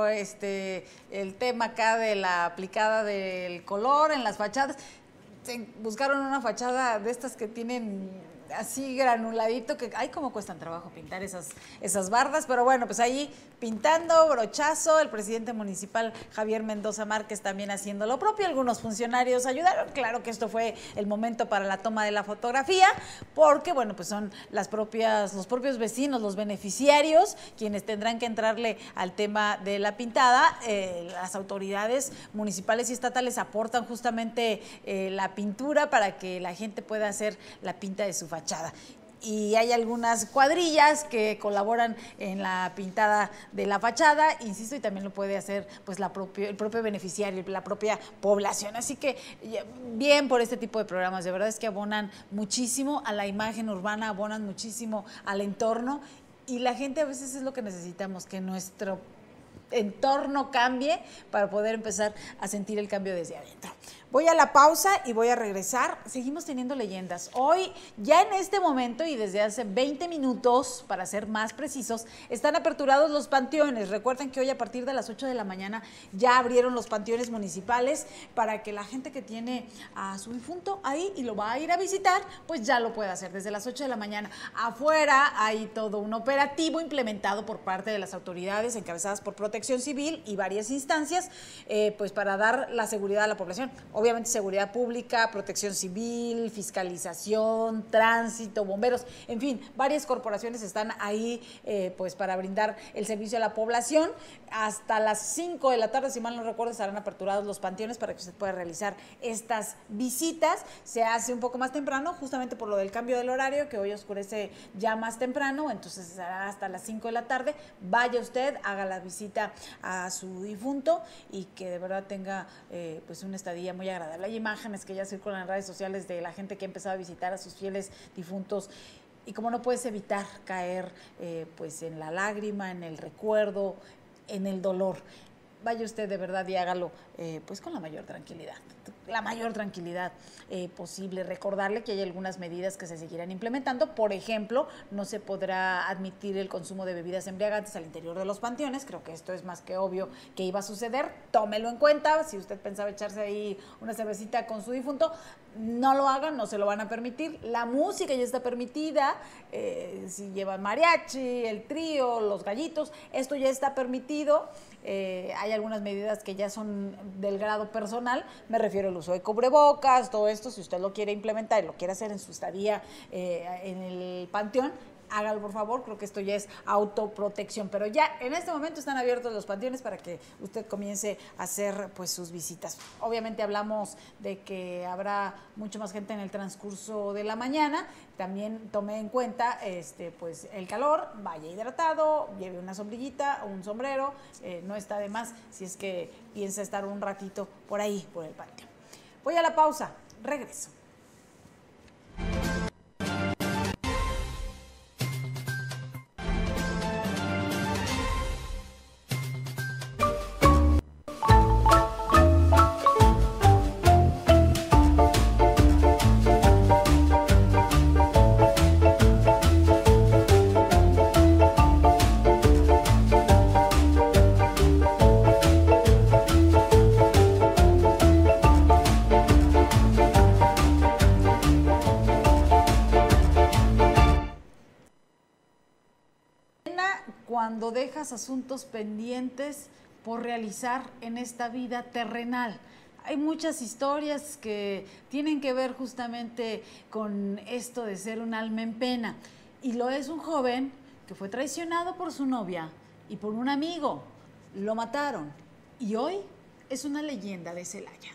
el tema acá de la aplicada del color en las fachadas. Buscaron una fachada de estas que tienen así granuladito, que ay, cómo cuestan trabajo pintar esas bardas, pero bueno, pues ahí pintando, brochazo, el presidente municipal Javier Mendoza Márquez también haciendo lo propio, algunos funcionarios ayudaron, claro que esto fue el momento para la toma de la fotografía, porque bueno, pues son los propios vecinos, los beneficiarios, quienes tendrán que entrarle al tema de la pintada. Las autoridades municipales y estatales aportan justamente la pintura para que la gente pueda hacer la pinta de su fachada. Y hay algunas cuadrillas que colaboran en la pintada de la fachada, insisto, y también lo puede hacer pues el propio beneficiario, la propia población. Así que bien por este tipo de programas, de verdad es que abonan muchísimo a la imagen urbana, abonan muchísimo al entorno, y la gente a veces es lo que necesitamos, que nuestro entorno cambie para poder empezar a sentir el cambio desde adentro. Voy a la pausa y voy a regresar. Seguimos teniendo leyendas. Hoy, ya en este momento y desde hace 20 minutos, para ser más precisos, están aperturados los panteones. Recuerden que hoy a partir de las 8 de la mañana ya abrieron los panteones municipales para que la gente que tiene a su difunto ahí y lo va a ir a visitar, pues ya lo pueda hacer desde las 8 de la mañana. Afuera hay todo un operativo implementado por parte de las autoridades encabezadas por Protección Civil y varias instancias, pues para dar la seguridad a la población. Obviamente seguridad pública, protección civil, fiscalización, tránsito, bomberos, en fin, varias corporaciones están ahí pues para brindar el servicio a la población. Hasta las 5 de la tarde, si mal no recuerdo, estarán aperturados los panteones para que usted pueda realizar estas visitas. Se hace un poco más temprano, justamente por lo del cambio del horario, que hoy oscurece ya más temprano, entonces será hasta las 5 de la tarde. Vaya usted, haga la visita a su difunto y que de verdad tenga pues una estadía muy agradable. Hay imágenes que ya circulan en redes sociales de la gente que ha empezado a visitar a sus fieles difuntos y como no puedes evitar caer pues en la lágrima, en el recuerdo, en el dolor. Vaya usted de verdad y hágalo pues con la mayor tranquilidad posible. Recordarle que hay algunas medidas que se seguirán implementando. Por ejemplo, no se podrá admitir el consumo de bebidas embriagantes al interior de los panteones. Creo que esto es más que obvio que iba a suceder. Tómelo en cuenta. Si usted pensaba echarse ahí una cervecita con su difunto, no lo hagan, no se lo van a permitir. La música ya está permitida, si llevan mariachi, el trío, los gallitos, esto ya está permitido. Hay algunas medidas que ya son del grado personal, me refiero al uso de cubrebocas, todo esto, si usted lo quiere implementar y lo quiere hacer en su estadía en el panteón, hágalo por favor, creo que esto ya es autoprotección, pero ya en este momento están abiertos los panteones para que usted comience a hacer pues sus visitas. Obviamente hablamos de que habrá mucho más gente en el transcurso de la mañana, también tome en cuenta pues el calor, vaya hidratado, lleve una sombrillita o un sombrero, no está de más si es que piensa estar un ratito por ahí, por el panteón. Voy a la pausa, regreso. Cuando dejas asuntos pendientes por realizar en esta vida terrenal. Hay muchas historias que tienen que ver justamente con esto de ser un alma en pena. Y lo es un joven que fue traicionado por su novia y por un amigo. Lo mataron y hoy es una leyenda de Celaya.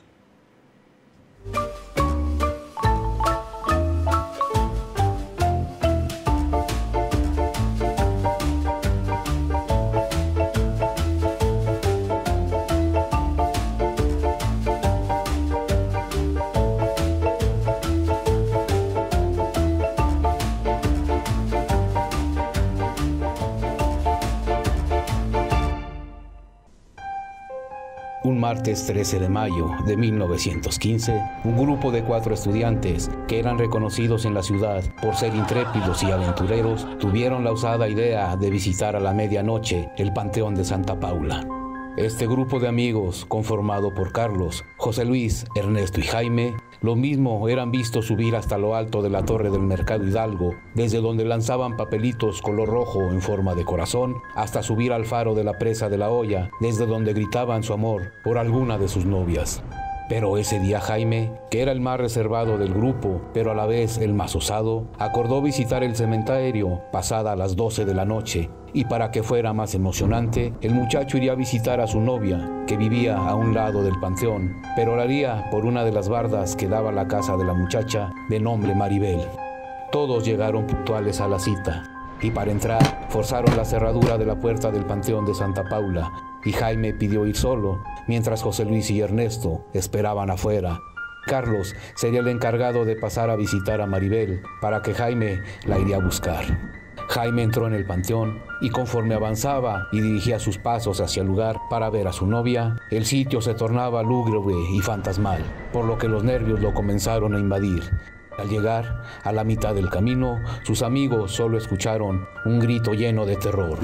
Un martes 13 de mayo de 1915, un grupo de 4 estudiantes que eran reconocidos en la ciudad por ser intrépidos y aventureros, tuvieron la osada idea de visitar a la medianoche el Panteón de Santa Paula. Este grupo de amigos, conformado por Carlos, José Luis, Ernesto y Jaime, lo mismo eran vistos subir hasta lo alto de la torre del Mercado Hidalgo, desde donde lanzaban papelitos color rojo en forma de corazón, hasta subir al faro de la presa de la Hoya, desde donde gritaban su amor por alguna de sus novias. Pero ese día Jaime, que era el más reservado del grupo, pero a la vez el más osado, acordó visitar el cementerio pasada las 12 de la noche, y para que fuera más emocionante, el muchacho iría a visitar a su novia, que vivía a un lado del panteón, pero lo haría por una de las bardas que daba a la casa de la muchacha, de nombre Maribel. Todos llegaron puntuales a la cita, y para entrar forzaron la cerradura de la puerta del Panteón de Santa Paula, y Jaime pidió ir solo, mientras José Luis y Ernesto esperaban afuera. Carlos sería el encargado de pasar a visitar a Maribel, para que Jaime la iría a buscar. Jaime entró en el panteón y conforme avanzaba y dirigía sus pasos hacia el lugar para ver a su novia, el sitio se tornaba lúgubre y fantasmal, por lo que los nervios lo comenzaron a invadir. Al llegar a la mitad del camino, sus amigos solo escucharon un grito lleno de terror.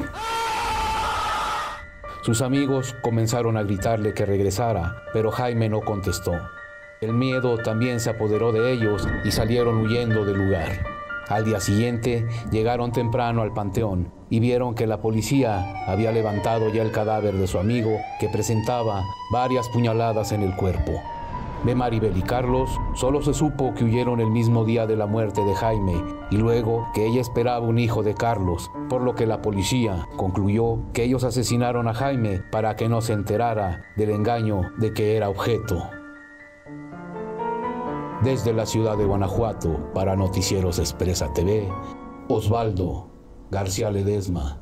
Sus amigos comenzaron a gritarle que regresara, pero Jaime no contestó. El miedo también se apoderó de ellos y salieron huyendo del lugar. Al día siguiente, llegaron temprano al panteón y vieron que la policía había levantado ya el cadáver de su amigo, que presentaba varias puñaladas en el cuerpo. De Maribel y Carlos, solo se supo que huyeron el mismo día de la muerte de Jaime y luego que ella esperaba un hijo de Carlos, por lo que la policía concluyó que ellos asesinaron a Jaime para que no se enterara del engaño de que era objeto. Desde la ciudad de Guanajuato, para Noticieros Expresa TV, Osvaldo García Ledesma.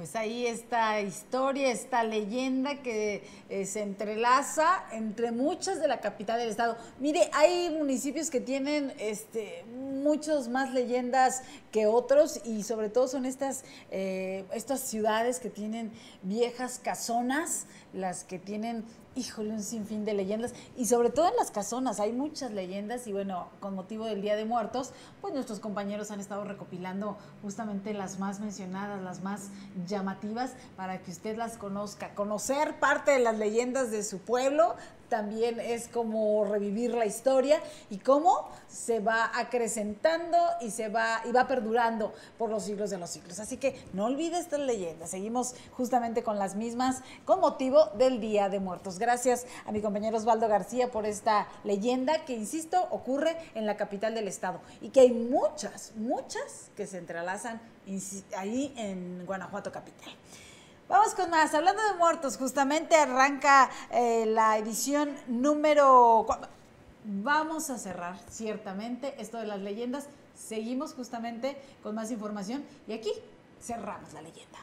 pues ahí esta historia, esta leyenda que se entrelaza entre muchas de la capital del estado. Mire, hay municipios que tienen muchos más leyendas que otros y sobre todo son estas ciudades que tienen viejas casonas, las que tienen, híjole, un sinfín de leyendas, y sobre todo en las casonas hay muchas leyendas, y bueno, con motivo del Día de Muertos, pues nuestros compañeros han estado recopilando justamente las más mencionadas, las más llamativas, para que usted las conozca. Conocer parte de las leyendas de su pueblo también es como revivir la historia y cómo se va acrecentando y va perdurando por los siglos de los siglos. Así que no olvide estas leyendas. Seguimos justamente con las mismas con motivo del Día de Muertos. Gracias a mi compañero Osvaldo García por esta leyenda que, insisto, ocurre en la capital del estado y que hay muchas que se entrelazan ahí en Guanajuato capital. Vamos con más. Hablando de muertos, justamente arranca la edición número 4. Vamos a cerrar ciertamente esto de las leyendas. Seguimos justamente con más información y aquí cerramos la leyenda.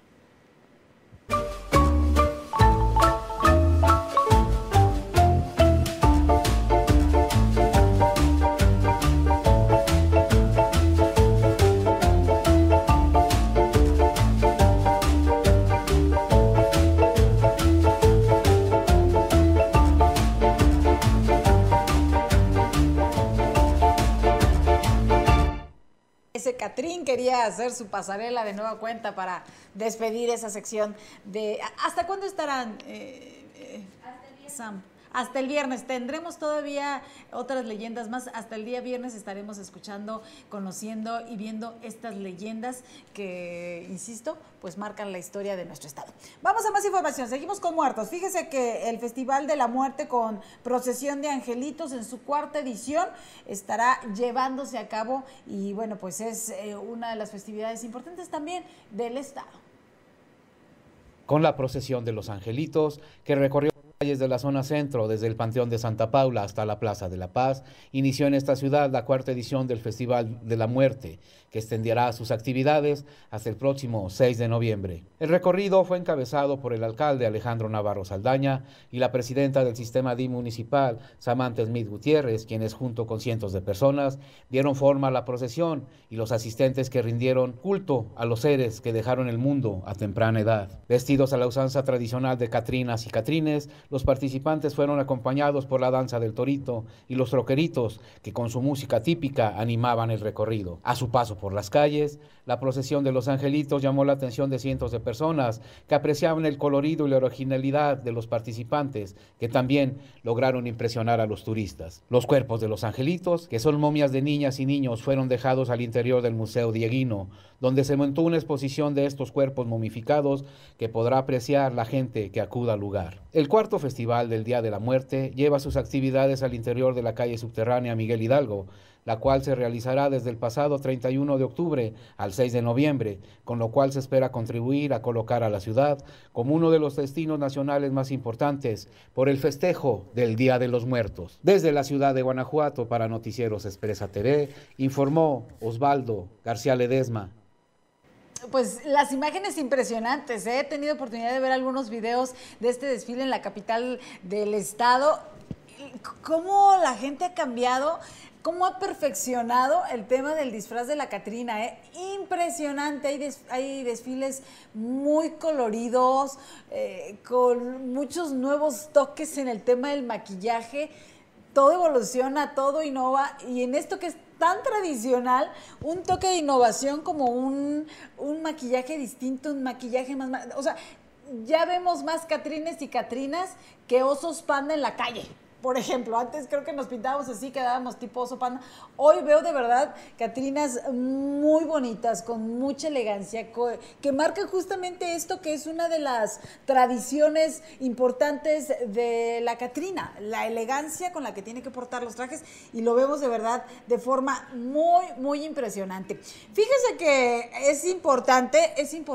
Catrín quería hacer su pasarela de nueva cuenta para despedir esa sección de... ¿Hasta cuándo estarán, Sam? Hasta el viernes. Tendremos todavía otras leyendas más. Hasta el día viernes estaremos escuchando, conociendo y viendo estas leyendas que, insisto, pues marcan la historia de nuestro estado. Vamos a más información. Seguimos con muertos. Fíjese que el Festival de la Muerte con procesión de angelitos en su 4ª edición estará llevándose a cabo y bueno, pues es una de las festividades importantes también del estado. Con la procesión de los angelitos que recorrió calles de la zona centro, desde el Panteón de Santa Paula hasta la Plaza de la Paz, inició en esta ciudad la 4ª edición del Festival de la Muerte, que extenderá sus actividades hasta el próximo 6 de noviembre. El recorrido fue encabezado por el alcalde Alejandro Navarro Saldaña y la presidenta del sistema DIF municipal, Samantha Smith Gutiérrez, quienes junto con cientos de personas dieron forma a la procesión y los asistentes que rindieron culto a los seres que dejaron el mundo a temprana edad. Vestidos a la usanza tradicional de catrinas y catrines, los participantes fueron acompañados por la danza del torito y los troqueritos que con su música típica animaban el recorrido. A su paso por las calles, la procesión de los angelitos llamó la atención de cientos de personas que apreciaban el colorido y la originalidad de los participantes, que también lograron impresionar a los turistas. Los cuerpos de los angelitos, que son momias de niñas y niños, fueron dejados al interior del Museo Dieguino, donde se montó una exposición de estos cuerpos momificados que podrá apreciar la gente que acuda al lugar. El 4º Festival del Día de la Muerte lleva sus actividades al interior de la calle subterránea Miguel Hidalgo, la cual se realizará desde el pasado 31 de octubre al 6 de noviembre, con lo cual se espera contribuir a colocar a la ciudad como uno de los destinos nacionales más importantes por el festejo del Día de los Muertos. Desde la ciudad de Guanajuato, para Noticieros Expresa TV, informó Osvaldo García Ledesma. Pues las imágenes impresionantes, he tenido oportunidad de ver algunos videos de este desfile en la capital del estado, cómo la gente ha cambiado, cómo ha perfeccionado el tema del disfraz de la Catrina, impresionante. Hay desfiles muy coloridos, con muchos nuevos toques en el tema del maquillaje. Todo evoluciona, todo innova, y en esto que es tan tradicional, un toque de innovación como un maquillaje distinto, un maquillaje más... O sea, ya vemos más catrines y catrinas que osos panda en la calle. Por ejemplo, antes creo que nos pintábamos así, quedábamos tipo oso panda. Hoy veo de verdad catrinas muy bonitas, con mucha elegancia, que marcan justamente esto que es una de las tradiciones importantes de la Catrina, la elegancia con la que tiene que portar los trajes, y lo vemos de verdad de forma muy impresionante. Fíjese que es importante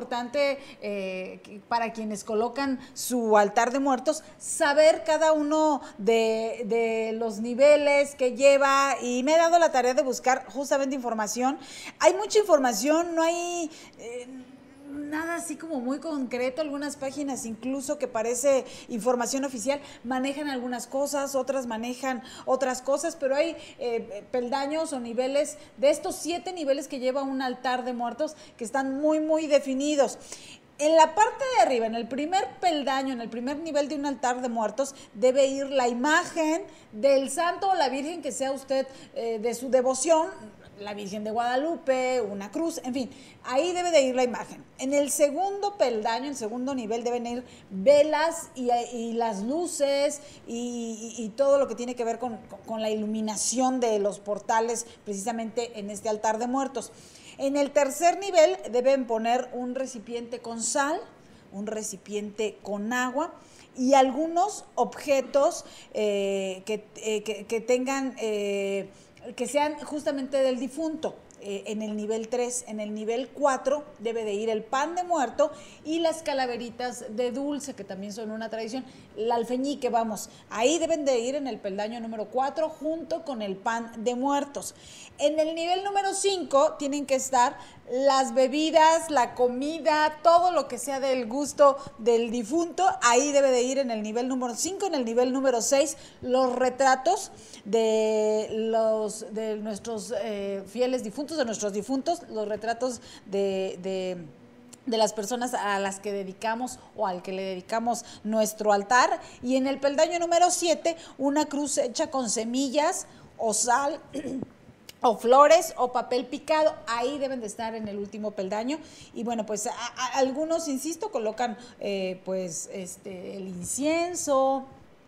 para quienes colocan su altar de muertos, saber cada uno de los niveles que lleva, y me he dado la tarea de buscar justamente información. Hay mucha información, no hay nada así como muy concreto. Algunas páginas incluso que parece información oficial manejan algunas cosas, otras manejan otras cosas, pero hay peldaños o niveles de estos 7 niveles que lleva un altar de muertos que están muy definidos. En la parte de arriba, en el primer peldaño, en el primer nivel de un altar de muertos, debe ir la imagen del santo o la virgen que sea usted de su devoción, la Virgen de Guadalupe, una cruz, en fin, ahí debe de ir la imagen. En el segundo peldaño, en el segundo nivel, deben ir velas y las luces y todo lo que tiene que ver con la iluminación de los portales, precisamente en este altar de muertos. En el tercer nivel deben poner un recipiente con sal, un recipiente con agua y algunos objetos que tengan, que sean justamente del difunto. En el nivel 3, en el nivel 4 debe de ir el pan de muerto y las calaveritas de dulce, que también son una tradición, el alfeñique, vamos, ahí deben de ir en el peldaño número 4 junto con el pan de muertos. En el nivel número 5 tienen que estar las bebidas, la comida, todo lo que sea del gusto del difunto, ahí debe de ir en el nivel número 5. En el nivel número 6, los retratos de nuestros fieles difuntos, de nuestros difuntos, los retratos de las personas a las que dedicamos o al que le dedicamos nuestro altar. Y en el peldaño número 7, una cruz hecha con semillas o sal o flores o papel picado, ahí deben de estar en el último peldaño. Y bueno, pues algunos, insisto, colocan el incienso.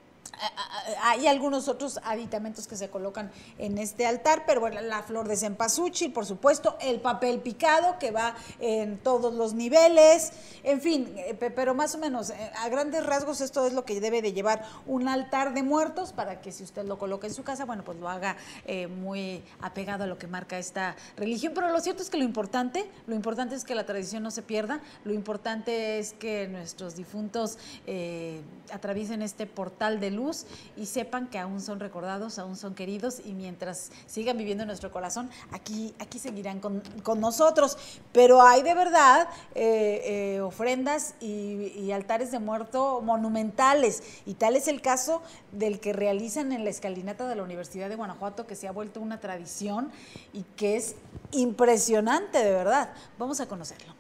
Hay algunos otros aditamentos que se colocan en este altar, pero bueno, la flor de cempasúchil, por supuesto, el papel picado que va en todos los niveles, en fin, pero más o menos a grandes rasgos esto es lo que debe de llevar un altar de muertos, para que si usted lo coloca en su casa, bueno, pues lo haga muy apegado a lo que marca esta religión. Pero lo cierto es que lo importante es que la tradición no se pierda, lo importante es que nuestros difuntos atraviesen este portal de luz y sepan que aún son recordados, aún son queridos, y mientras sigan viviendo en nuestro corazón, aquí seguirán con nosotros. Pero hay de verdad ofrendas y altares de muerto monumentales, y tal es el caso del que realizan en la escalinata de la Universidad de Guanajuato, que se ha vuelto una tradición y que es impresionante, de verdad. Vamos a conocerlo.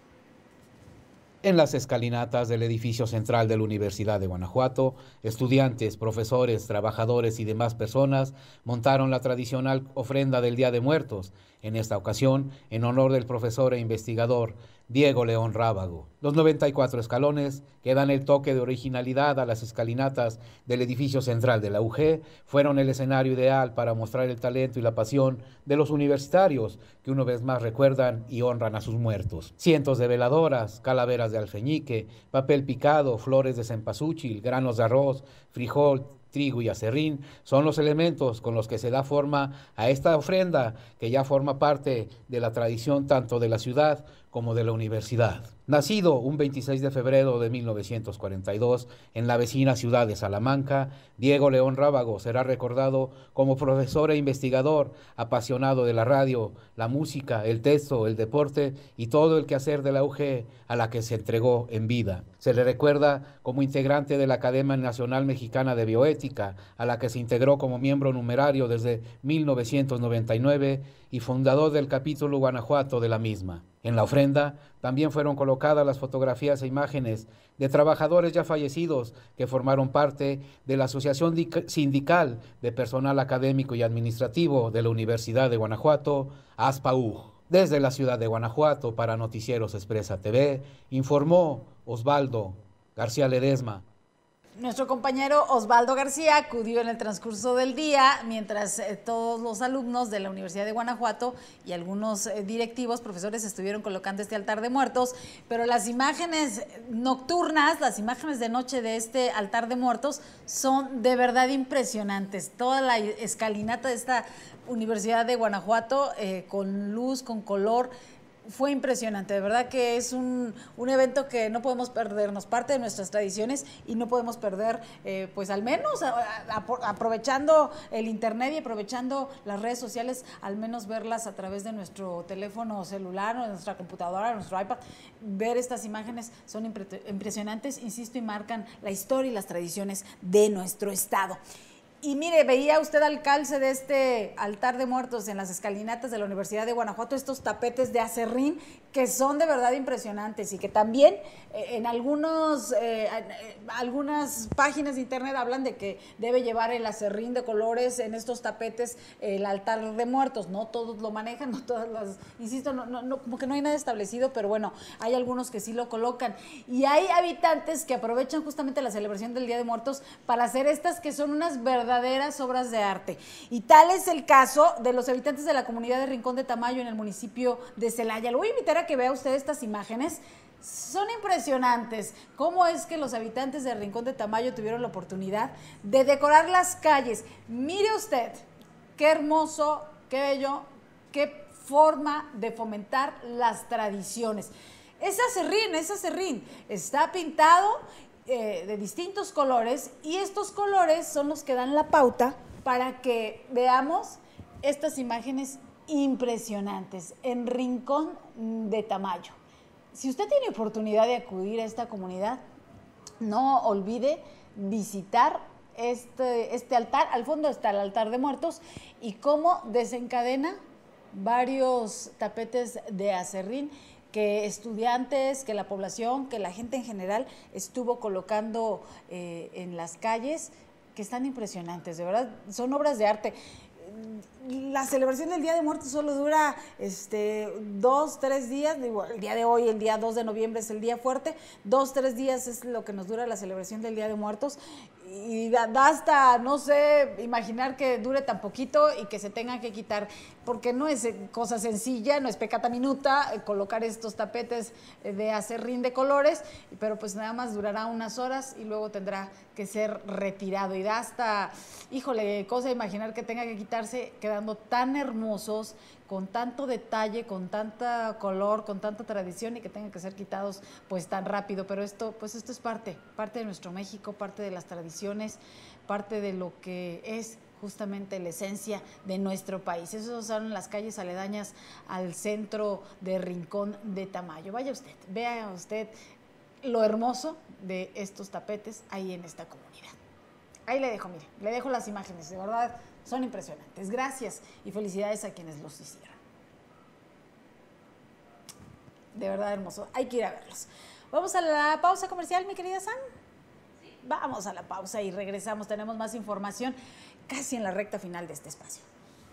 En las escalinatas del edificio central de la Universidad de Guanajuato, estudiantes, profesores, trabajadores y demás personas montaron la tradicional ofrenda del Día de Muertos, en esta ocasión en honor del profesor e investigador Diego León Rábago. Los 94 escalones que dan el toque de originalidad a las escalinatas del edificio central de la UG fueron el escenario ideal para mostrar el talento y la pasión de los universitarios, que una vez más recuerdan y honran a sus muertos. Cientos de veladoras, calaveras de alfeñique, papel picado, flores de cempasúchil, granos de arroz, frijol, trigo y acerrín son los elementos con los que se da forma a esta ofrenda, que ya forma parte de la tradición tanto de la ciudad como de la universidad. Nacido un 26 de febrero de 1942 en la vecina ciudad de Salamanca, Diego León Rábago será recordado como profesor e investigador, apasionado de la radio, la música, el texto, el deporte y todo el quehacer de la UG a la que se entregó en vida. Se le recuerda como integrante de la Academia Nacional Mexicana de Bioética, a la que se integró como miembro numerario desde 1999 y fundador del capítulo Guanajuato de la misma. En la ofrenda también fueron colocadas las fotografías e imágenes de trabajadores ya fallecidos que formaron parte de la Asociación Sindical de Personal Académico y Administrativo de la Universidad de Guanajuato, ASPAUG. Desde la ciudad de Guanajuato, para Noticieros Expresa TV, informó Osvaldo García Ledesma. Nuestro compañero Osvaldo García acudió en el transcurso del día, mientras todos los alumnos de la Universidad de Guanajuato y algunos directivos, profesores, estuvieron colocando este altar de muertos, pero las imágenes nocturnas, las imágenes de noche de este altar de muertos son de verdad impresionantes. Toda la escalinata de esta Universidad de Guanajuato con luz, con color, Fue impresionante, de verdad que es un evento que no podemos perdernos, parte de nuestras tradiciones, y no podemos perder, pues al menos aprovechando el internet y aprovechando las redes sociales, al menos verlas a través de nuestro teléfono celular o de nuestra computadora, de nuestro iPad. Ver estas imágenes son impresionantes, insisto, y marcan la historia y las tradiciones de nuestro estado. Y mire, veía usted al calce de este altar de muertos en las escalinatas de la Universidad de Guanajuato, estos tapetes de acerrín que son de verdad impresionantes y que también en algunas páginas de internet hablan de que debe llevar el acerrín de colores en estos tapetes el altar de muertos. No todos lo manejan, no todas las, insisto, como que no hay nada establecido, pero bueno, hay algunos que sí lo colocan. Y hay habitantes que aprovechan justamente la celebración del Día de Muertos para hacer estas que son unas verdaderas obras de arte. Y tal es el caso de los habitantes de la comunidad de Rincón de Tamayo en el municipio de Celaya. Lo voy a invitar a que vea usted estas imágenes. Son impresionantes. ¿Cómo es que los habitantes de Rincón de Tamayo tuvieron la oportunidad de decorar las calles? Mire usted, qué hermoso, qué bello, qué forma de fomentar las tradiciones. Es acerrín, está pintado de distintos colores, y estos colores son los que dan la pauta para que veamos estas imágenes impresionantes en Rincón de Tamayo. Si usted tiene oportunidad de acudir a esta comunidad, no olvide visitar este altar. Al fondo está el altar de muertos y cómo desencadena varios tapetes de acerrín que estudiantes, que la población, que la gente en general estuvo colocando en las calles, que están impresionantes, de verdad, son obras de arte. La celebración del Día de Muertos solo dura 2, 3 días, digo, el día de hoy, el día 2 de noviembre es el día fuerte, 2, 3 días es lo que nos dura la celebración del Día de Muertos, y da hasta, no sé, imaginar que dure tan poquito y que se tengan que quitar, porque no es cosa sencilla, no es pecata minuta colocar estos tapetes de acerrín de colores, pero pues nada más durará unas horas y luego tendrá que ser retirado, y da hasta, híjole, cosa de imaginar que tenga que quitarse quedando tan hermosos, con tanto detalle, con tanta color, con tanta tradición, y que tengan que ser quitados pues tan rápido. Pero esto es parte de nuestro México, parte de las tradiciones, parte de lo que es justamente la esencia de nuestro país. Esos son las calles aledañas al centro de Rincón de Tamayo. Vaya usted, vea usted lo hermoso de estos tapetes ahí en esta comunidad. Ahí le dejo, mire, le dejo las imágenes, de verdad son impresionantes. Gracias y felicidades a quienes los hicieron. De verdad hermoso, hay que ir a verlos. Vamos a la pausa comercial, mi querida San. Sí. Vamos a la pausa y regresamos, tenemos más información casi en la recta final de este espacio.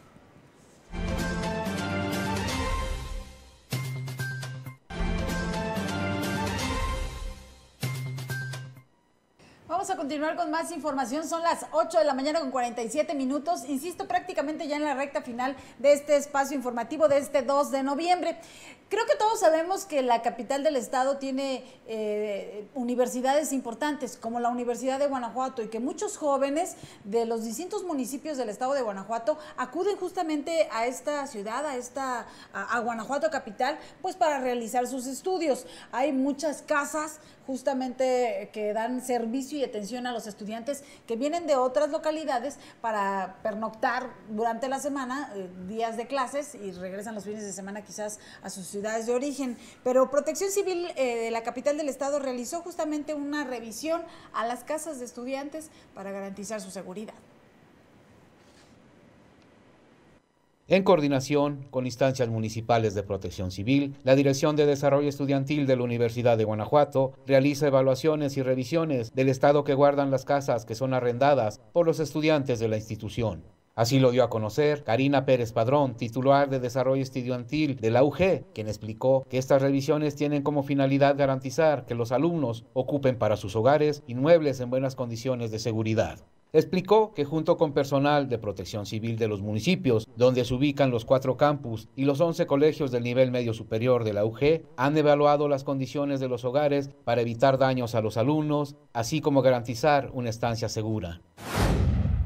Vamos a continuar con más información, son las 8 de la mañana con 47 minutos, insisto, prácticamente ya en la recta final de este espacio informativo de este 2 de noviembre. Creo que todos sabemos que la capital del estado tiene universidades importantes, como la Universidad de Guanajuato, y que muchos jóvenes de los distintos municipios del estado de Guanajuato acuden justamente a esta ciudad, a Guanajuato capital, pues para realizar sus estudios. Hay muchas casas justamente que dan servicio y atención a los estudiantes que vienen de otras localidades para pernoctar durante la semana, días de clases, y regresan los fines de semana quizás a sus ciudades de origen. Pero Protección Civil de la capital del estado realizó justamente una revisión a las casas de estudiantes para garantizar su seguridad. En coordinación con instancias municipales de protección civil, la Dirección de Desarrollo Estudiantil de la Universidad de Guanajuato realiza evaluaciones y revisiones del estado que guardan las casas que son arrendadas por los estudiantes de la institución. Así lo dio a conocer Karina Pérez Padrón, titular de Desarrollo Estudiantil de la UG, quien explicó que estas revisiones tienen como finalidad garantizar que los alumnos ocupen para sus hogares inmuebles en buenas condiciones de seguridad. Explicó que junto con personal de protección civil de los municipios, donde se ubican los 4 campus y los 11 colegios del nivel medio superior de la UG, han evaluado las condiciones de los hogares para evitar daños a los alumnos, así como garantizar una estancia segura. Muy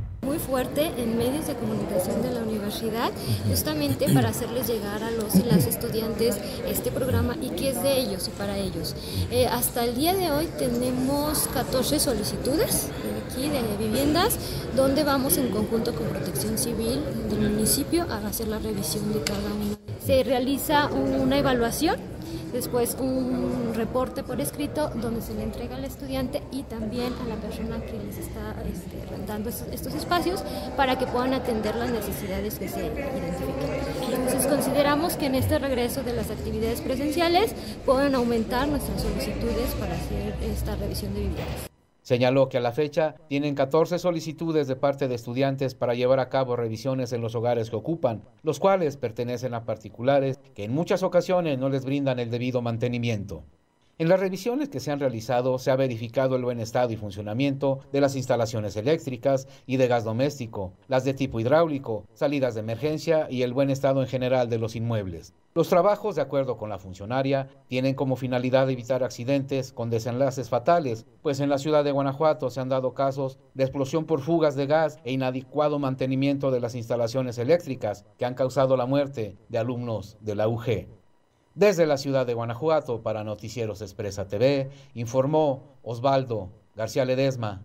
fuerte en medios de comunicación de la universidad, justamente para hacerles llegar a los y las estudiantes este programa y que es de ellos y para ellos. Hasta el día de hoy tenemos 14 solicitudes aquí de viviendas, donde vamos en conjunto con Protección Civil del municipio a hacer la revisión de cada una. Se realiza una evaluación, después un reporte por escrito donde se le entrega al estudiante y también a la persona que les está rentando estos espacios para que puedan atender las necesidades que se identifiquen. Entonces consideramos que en este regreso de las actividades presenciales pueden aumentar nuestras solicitudes para hacer esta revisión de viviendas. Señaló que a la fecha tienen 14 solicitudes de parte de estudiantes para llevar a cabo revisiones en los hogares que ocupan, los cuales pertenecen a particulares que en muchas ocasiones no les brindan el debido mantenimiento. En las revisiones que se han realizado se ha verificado el buen estado y funcionamiento de las instalaciones eléctricas y de gas doméstico, las de tipo hidráulico, salidas de emergencia y el buen estado en general de los inmuebles. Los trabajos, de acuerdo con la funcionaria, tienen como finalidad evitar accidentes con desenlaces fatales, pues en la ciudad de Guanajuato se han dado casos de explosión por fugas de gas e inadecuado mantenimiento de las instalaciones eléctricas que han causado la muerte de alumnos de la UG. Desde la ciudad de Guanajuato, para Noticieros Expresa TV, informó Osvaldo García Ledesma.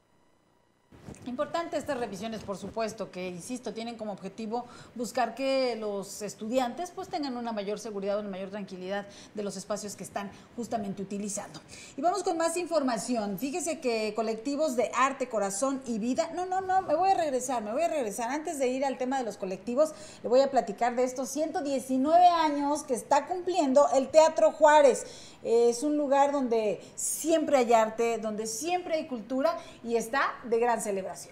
Importante estas revisiones, por supuesto, que, insisto, tienen como objetivo buscar que los estudiantes pues tengan una mayor seguridad, una mayor tranquilidad de los espacios que están justamente utilizando. Y vamos con más información. Fíjese que colectivos de arte, corazón y vida... No, me voy a regresar. Antes de ir al tema de los colectivos, le voy a platicar de estos 119 años que está cumpliendo el Teatro Juárez. Es un lugar donde siempre hay arte, donde siempre hay cultura y está de gran celebración.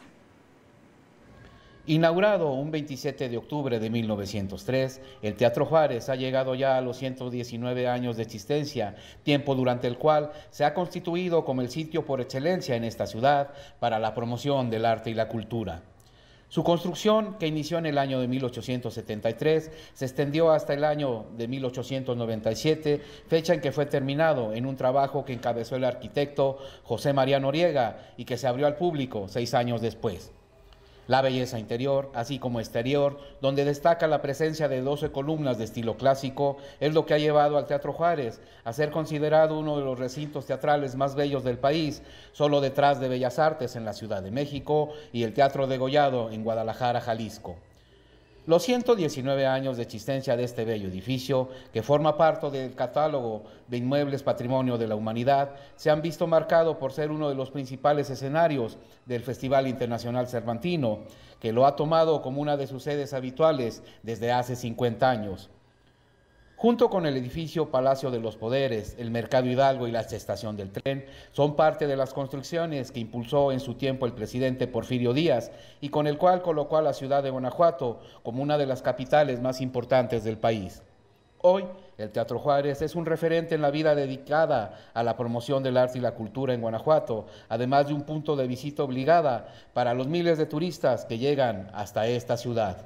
Inaugurado un 27 de octubre de 1903, el Teatro Juárez ha llegado ya a los 119 años de existencia, tiempo durante el cual se ha constituido como el sitio por excelencia en esta ciudad para la promoción del arte y la cultura. Su construcción, que inició en el año de 1873, se extendió hasta el año de 1897, fecha en que fue terminado en un trabajo que encabezó el arquitecto José María Noriega y que se abrió al público 6 años después. La belleza interior, así como exterior, donde destaca la presencia de 12 columnas de estilo clásico, es lo que ha llevado al Teatro Juárez a ser considerado uno de los recintos teatrales más bellos del país, solo detrás de Bellas Artes en la Ciudad de México y el Teatro Degollado en Guadalajara, Jalisco. Los 119 años de existencia de este bello edificio, que forma parte del catálogo de inmuebles Patrimonio de la Humanidad, se han visto marcados por ser uno de los principales escenarios del Festival Internacional Cervantino, que lo ha tomado como una de sus sedes habituales desde hace 50 años. Junto con el edificio Palacio de los Poderes, el Mercado Hidalgo y la Estación del Tren, son parte de las construcciones que impulsó en su tiempo el presidente Porfirio Díaz y con el cual colocó a la ciudad de Guanajuato como una de las capitales más importantes del país. Hoy, el Teatro Juárez es un referente en la vida dedicada a la promoción del arte y la cultura en Guanajuato, además de un punto de visita obligada para los miles de turistas que llegan hasta esta ciudad.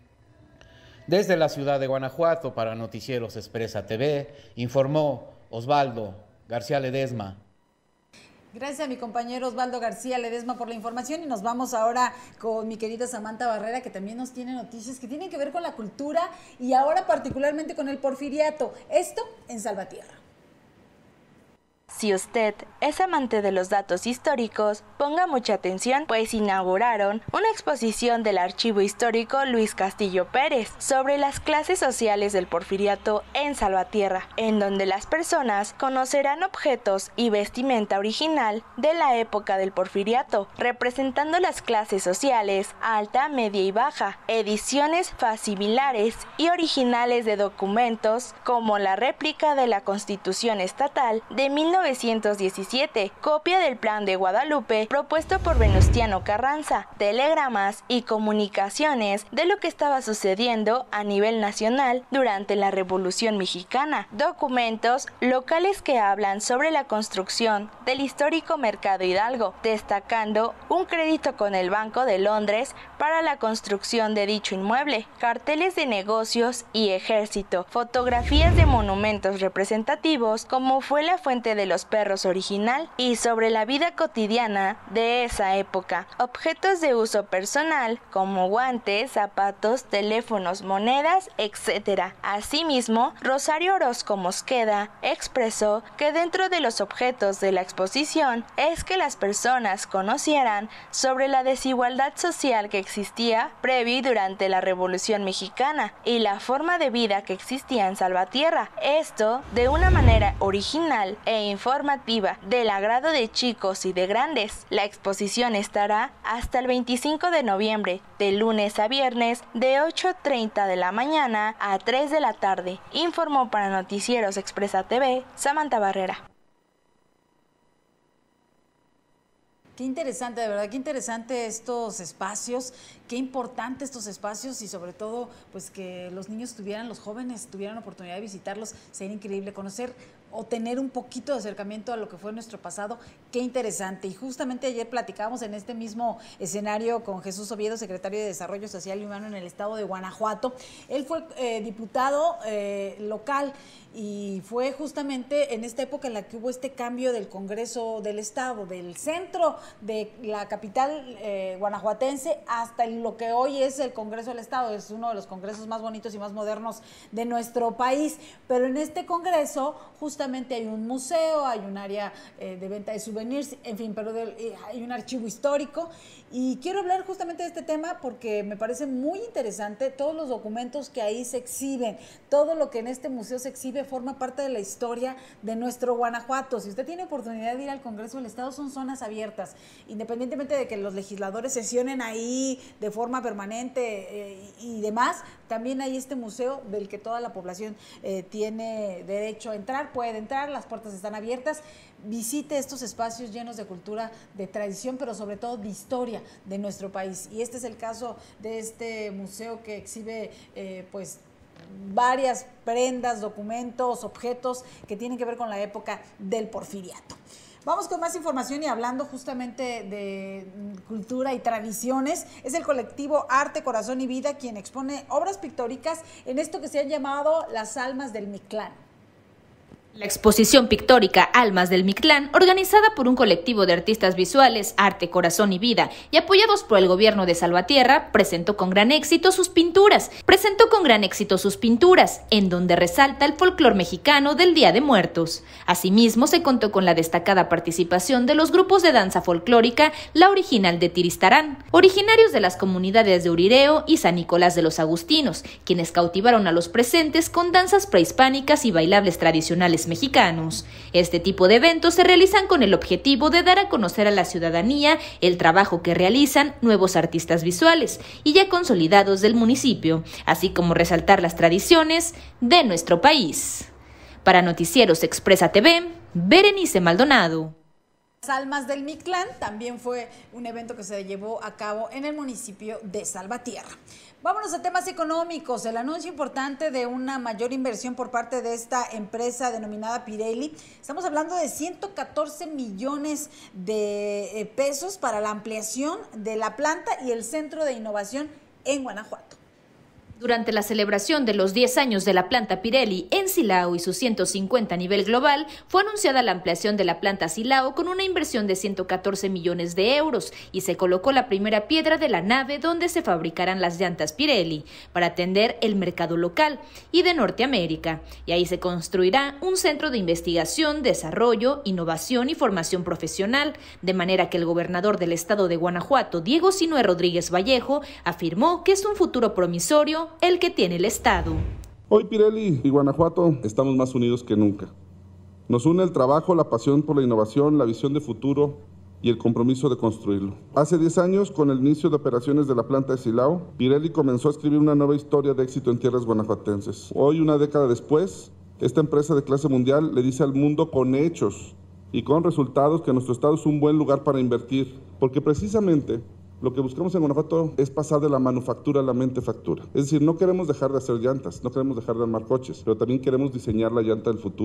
Desde la ciudad de Guanajuato, para Noticieros Expresa TV, informó Osvaldo García Ledesma. Gracias a mi compañero Osvaldo García Ledesma por la información y nos vamos ahora con mi querida Samantha Barrera, que también nos tiene noticias que tienen que ver con la cultura y ahora particularmente con el porfiriato. Esto en Salvatierra. Si usted es amante de los datos históricos, ponga mucha atención, pues inauguraron una exposición del Archivo Histórico Luis Castillo Pérez sobre las clases sociales del porfiriato en Salvatierra, en donde las personas conocerán objetos y vestimenta original de la época del porfiriato, representando las clases sociales alta, media y baja, ediciones facsimilares y originales de documentos como la réplica de la Constitución Estatal de 1917, copia del Plan de Guadalupe propuesto por Venustiano Carranza, telegramas y comunicaciones de lo que estaba sucediendo a nivel nacional durante la Revolución Mexicana, documentos locales que hablan sobre la construcción del histórico Mercado Hidalgo, destacando un crédito con el Banco de Londres para la construcción de dicho inmueble, carteles de negocios y ejército, fotografías de monumentos representativos como fue la Fuente de de los Perros original y sobre la vida cotidiana de esa época. Objetos de uso personal como guantes, zapatos, teléfonos, monedas, etc. Asimismo, Rosario Orozco Mosqueda expresó que dentro de los objetos de la exposición es que las personas conocieran sobre la desigualdad social que existía previo y durante la Revolución Mexicana y la forma de vida que existía en Salvatierra. Esto de una manera original e informativa del agrado de chicos y de grandes. La exposición estará hasta el 25 de noviembre, de lunes a viernes, de 8:30 de la mañana a 3 de la tarde. Informó para Noticieros Expresa TV, Samantha Barrera. Qué interesante, de verdad, qué interesante estos espacios, qué importante estos espacios y sobre todo, pues que los niños los jóvenes tuvieran oportunidad de visitarlos, sería increíble conocer o tener un poquito de acercamiento a lo que fue nuestro pasado, qué interesante. Y justamente ayer platicábamos en este mismo escenario con Jesús Oviedo, secretario de Desarrollo Social y Humano en el estado de Guanajuato. Él fue diputado local y fue justamente en esta época en la que hubo este cambio del Congreso del Estado, del centro de la capital guanajuatense hasta lo que hoy es el Congreso del Estado. Es uno de los congresos más bonitos y más modernos de nuestro país, pero en este congreso justamente hay un museo, hay un área de venta de souvenirs, en fin, pero hay un archivo histórico. Y quiero hablar justamente de este tema porque me parece muy interesante todos los documentos que ahí se exhiben, todo lo que en este museo se exhibe forma parte de la historia de nuestro Guanajuato. Si usted tiene oportunidad de ir al Congreso del Estado, son zonas abiertas, independientemente de que los legisladores sesionen ahí de forma permanente y demás, también hay este museo del que toda la población tiene derecho a entrar, puede entrar, las puertas están abiertas. Visite estos espacios llenos de cultura, de tradición, pero sobre todo de historia de nuestro país. Y este es el caso de este museo que exhibe pues varias prendas, documentos, objetos que tienen que ver con la época del Porfiriato. Vamos con más información y hablando justamente de cultura y tradiciones. Es el colectivo Arte, Corazón y Vida quien expone obras pictóricas en esto que se han llamado las Almas del Mictlán. La exposición pictórica Almas del Mictlán, organizada por un colectivo de artistas visuales, Arte, Corazón y Vida, y apoyados por el gobierno de Salvatierra, presentó con gran éxito sus pinturas, en donde resalta el folclor mexicano del Día de Muertos. Asimismo, se contó con la destacada participación de los grupos de danza folclórica La Original de Tiristarán, originarios de las comunidades de Urireo y San Nicolás de los Agustinos, quienes cautivaron a los presentes con danzas prehispánicas y bailables tradicionales mexicanos. Este tipo de eventos se realizan con el objetivo de dar a conocer a la ciudadanía el trabajo que realizan nuevos artistas visuales y ya consolidados del municipio, así como resaltar las tradiciones de nuestro país. Para Noticieros Expresa TV, Berenice Maldonado. Las Almas del Mictlán también fue un evento que se llevó a cabo en el municipio de Salvatierra. Vámonos a temas económicos. El anuncio importante de una mayor inversión por parte de esta empresa denominada Pirelli. Estamos hablando de 114 millones de pesos para la ampliación de la planta y el centro de innovación en Guanajuato. Durante la celebración de los 10 años de la planta Pirelli en Silao y sus 150 a nivel global, fue anunciada la ampliación de la planta Silao con una inversión de 114 millones de euros y se colocó la primera piedra de la nave donde se fabricarán las llantas Pirelli para atender el mercado local y de Norteamérica. Y ahí se construirá un centro de investigación, desarrollo, innovación y formación profesional, de manera que el gobernador del estado de Guanajuato, Diego Sinue Rodríguez Vallejo, afirmó que es un futuro promisorio el que tiene el estado. Hoy Pirelli y Guanajuato estamos más unidos que nunca. Nos une el trabajo, la pasión por la innovación, la visión de futuro y el compromiso de construirlo. Hace 10 años, con el inicio de operaciones de la planta de Silao, Pirelli comenzó a escribir una nueva historia de éxito en tierras guanajuatenses. Hoy, una década después, esta empresa de clase mundial le dice al mundo con hechos y con resultados que nuestro estado es un buen lugar para invertir, porque precisamente lo que buscamos en Guanajuato es pasar de la manufactura a la mentefactura. Es decir, no queremos dejar de hacer llantas, no queremos dejar de armar coches, pero también queremos diseñar la llanta del futuro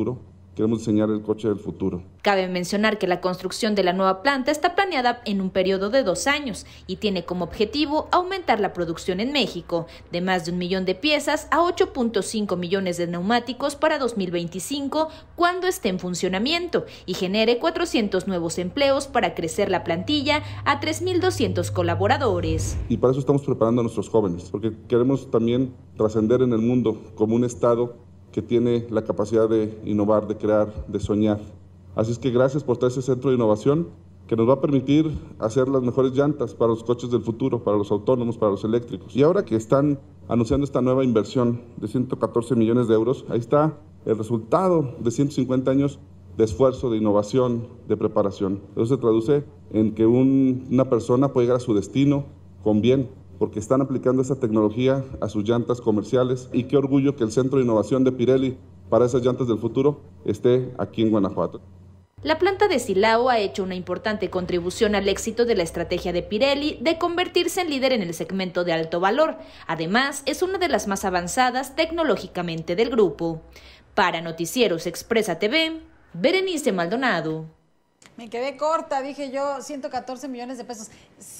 queremos diseñar el coche del futuro. Cabe mencionar que la construcción de la nueva planta está planeada en un periodo de 2 años y tiene como objetivo aumentar la producción en México de más de 1 millón de piezas a 8.5 millones de neumáticos para 2025 cuando esté en funcionamiento y genere 400 nuevos empleos para crecer la plantilla a 3.200 colaboradores. Y para eso estamos preparando a nuestros jóvenes, porque queremos también trascender en el mundo como un estado que tiene la capacidad de innovar, de crear, de soñar. Así es que gracias por traer ese centro de innovación que nos va a permitir hacer las mejores llantas para los coches del futuro, para los autónomos, para los eléctricos. Y ahora que están anunciando esta nueva inversión de 114 millones de euros, ahí está el resultado de 150 años de esfuerzo, de innovación, de preparación. Eso se traduce en que una persona puede llegar a su destino con bien, porque están aplicando esa tecnología a sus llantas comerciales, y qué orgullo que el Centro de Innovación de Pirelli para esas llantas del futuro esté aquí en Guanajuato. La planta de Silao ha hecho una importante contribución al éxito de la estrategia de Pirelli de convertirse en líder en el segmento de alto valor. Además, es una de las más avanzadas tecnológicamente del grupo. Para Noticieros Expresa TV, Berenice Maldonado. Me quedé corta, dije yo, 114 millones de pesos.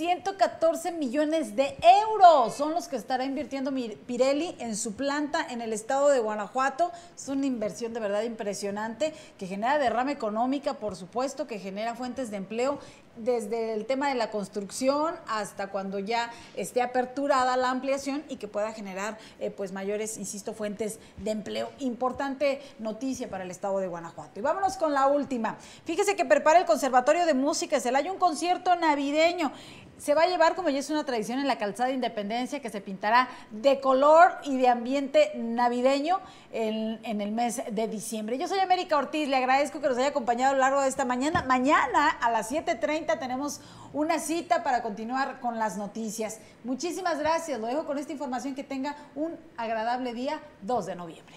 114 millones de euros son los que estará invirtiendo Pirelli en su planta en el estado de Guanajuato. Es una inversión de verdad impresionante que genera derrama económica, por supuesto, que genera fuentes de empleo desde el tema de la construcción hasta cuando ya esté aperturada la ampliación y que pueda generar pues mayores, insisto, fuentes de empleo. Importante noticia para el estado de Guanajuato. Y vámonos con la última. Fíjese que prepara el Conservatorio de Música de Celaya un concierto navideño. Se va a llevar, como ya es una tradición, en la Calzada de Independencia, que se pintará de color y de ambiente navideño en el mes de diciembre. Yo soy América Ortiz, le agradezco que nos haya acompañado a lo largo de esta mañana. Mañana a las 7:30 tenemos una cita para continuar con las noticias. Muchísimas gracias, lo dejo con esta información, que tenga un agradable día 2 de noviembre.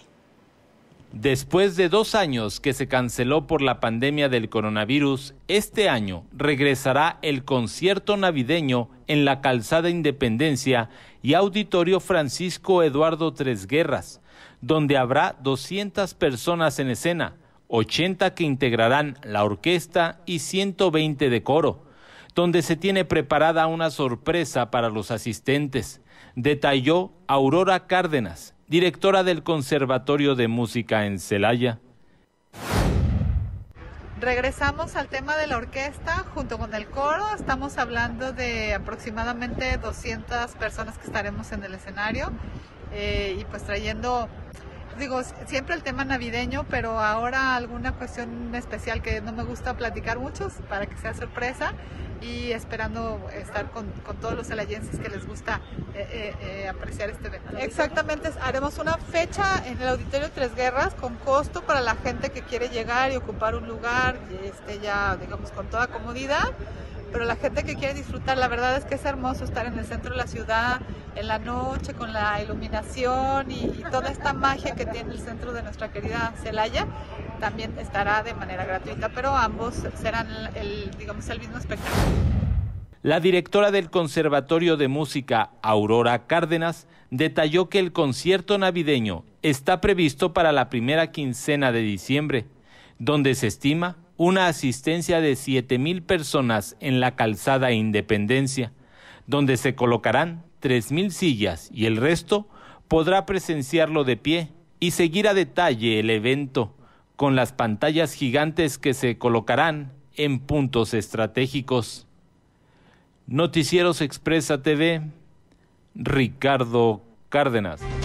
Después de 2 años que se canceló por la pandemia del coronavirus, este año regresará el concierto navideño en la Calzada Independencia y Auditorio Francisco Eduardo Tres Guerras, donde habrá 200 personas en escena, 80 que integrarán la orquesta y 120 de coro, donde se tiene preparada una sorpresa para los asistentes, detalló Aurora Cárdenas, directora del Conservatorio de Música en Celaya. Regresamos al tema de la orquesta junto con el coro. Estamos hablando de aproximadamente 200 personas que estaremos en el escenario y pues trayendo, digo, siempre el tema navideño, pero ahora alguna cuestión especial que no me gusta platicar mucho para que sea sorpresa, y esperando estar con todos los celayenses que les gusta apreciar este evento. Exactamente, haremos una fecha en el Auditorio Tres Guerras con costo para la gente que quiere llegar y ocupar un lugar ya, digamos, con toda comodidad. Pero la gente que quiere disfrutar, la verdad es que es hermoso estar en el centro de la ciudad, en la noche, con la iluminación y toda esta magia que tiene el centro de nuestra querida Celaya. También estará de manera gratuita, pero ambos serán el mismo espectáculo. La directora del Conservatorio de Música, Aurora Cárdenas, detalló que el concierto navideño está previsto para la primera quincena de diciembre, donde se estima una asistencia de 7,000 personas en la Calzada Independencia, donde se colocarán 3,000 sillas y el resto podrá presenciarlo de pie y seguir a detalle el evento con las pantallas gigantes que se colocarán en puntos estratégicos. Noticieros Expresa TV, Ricardo Cárdenas.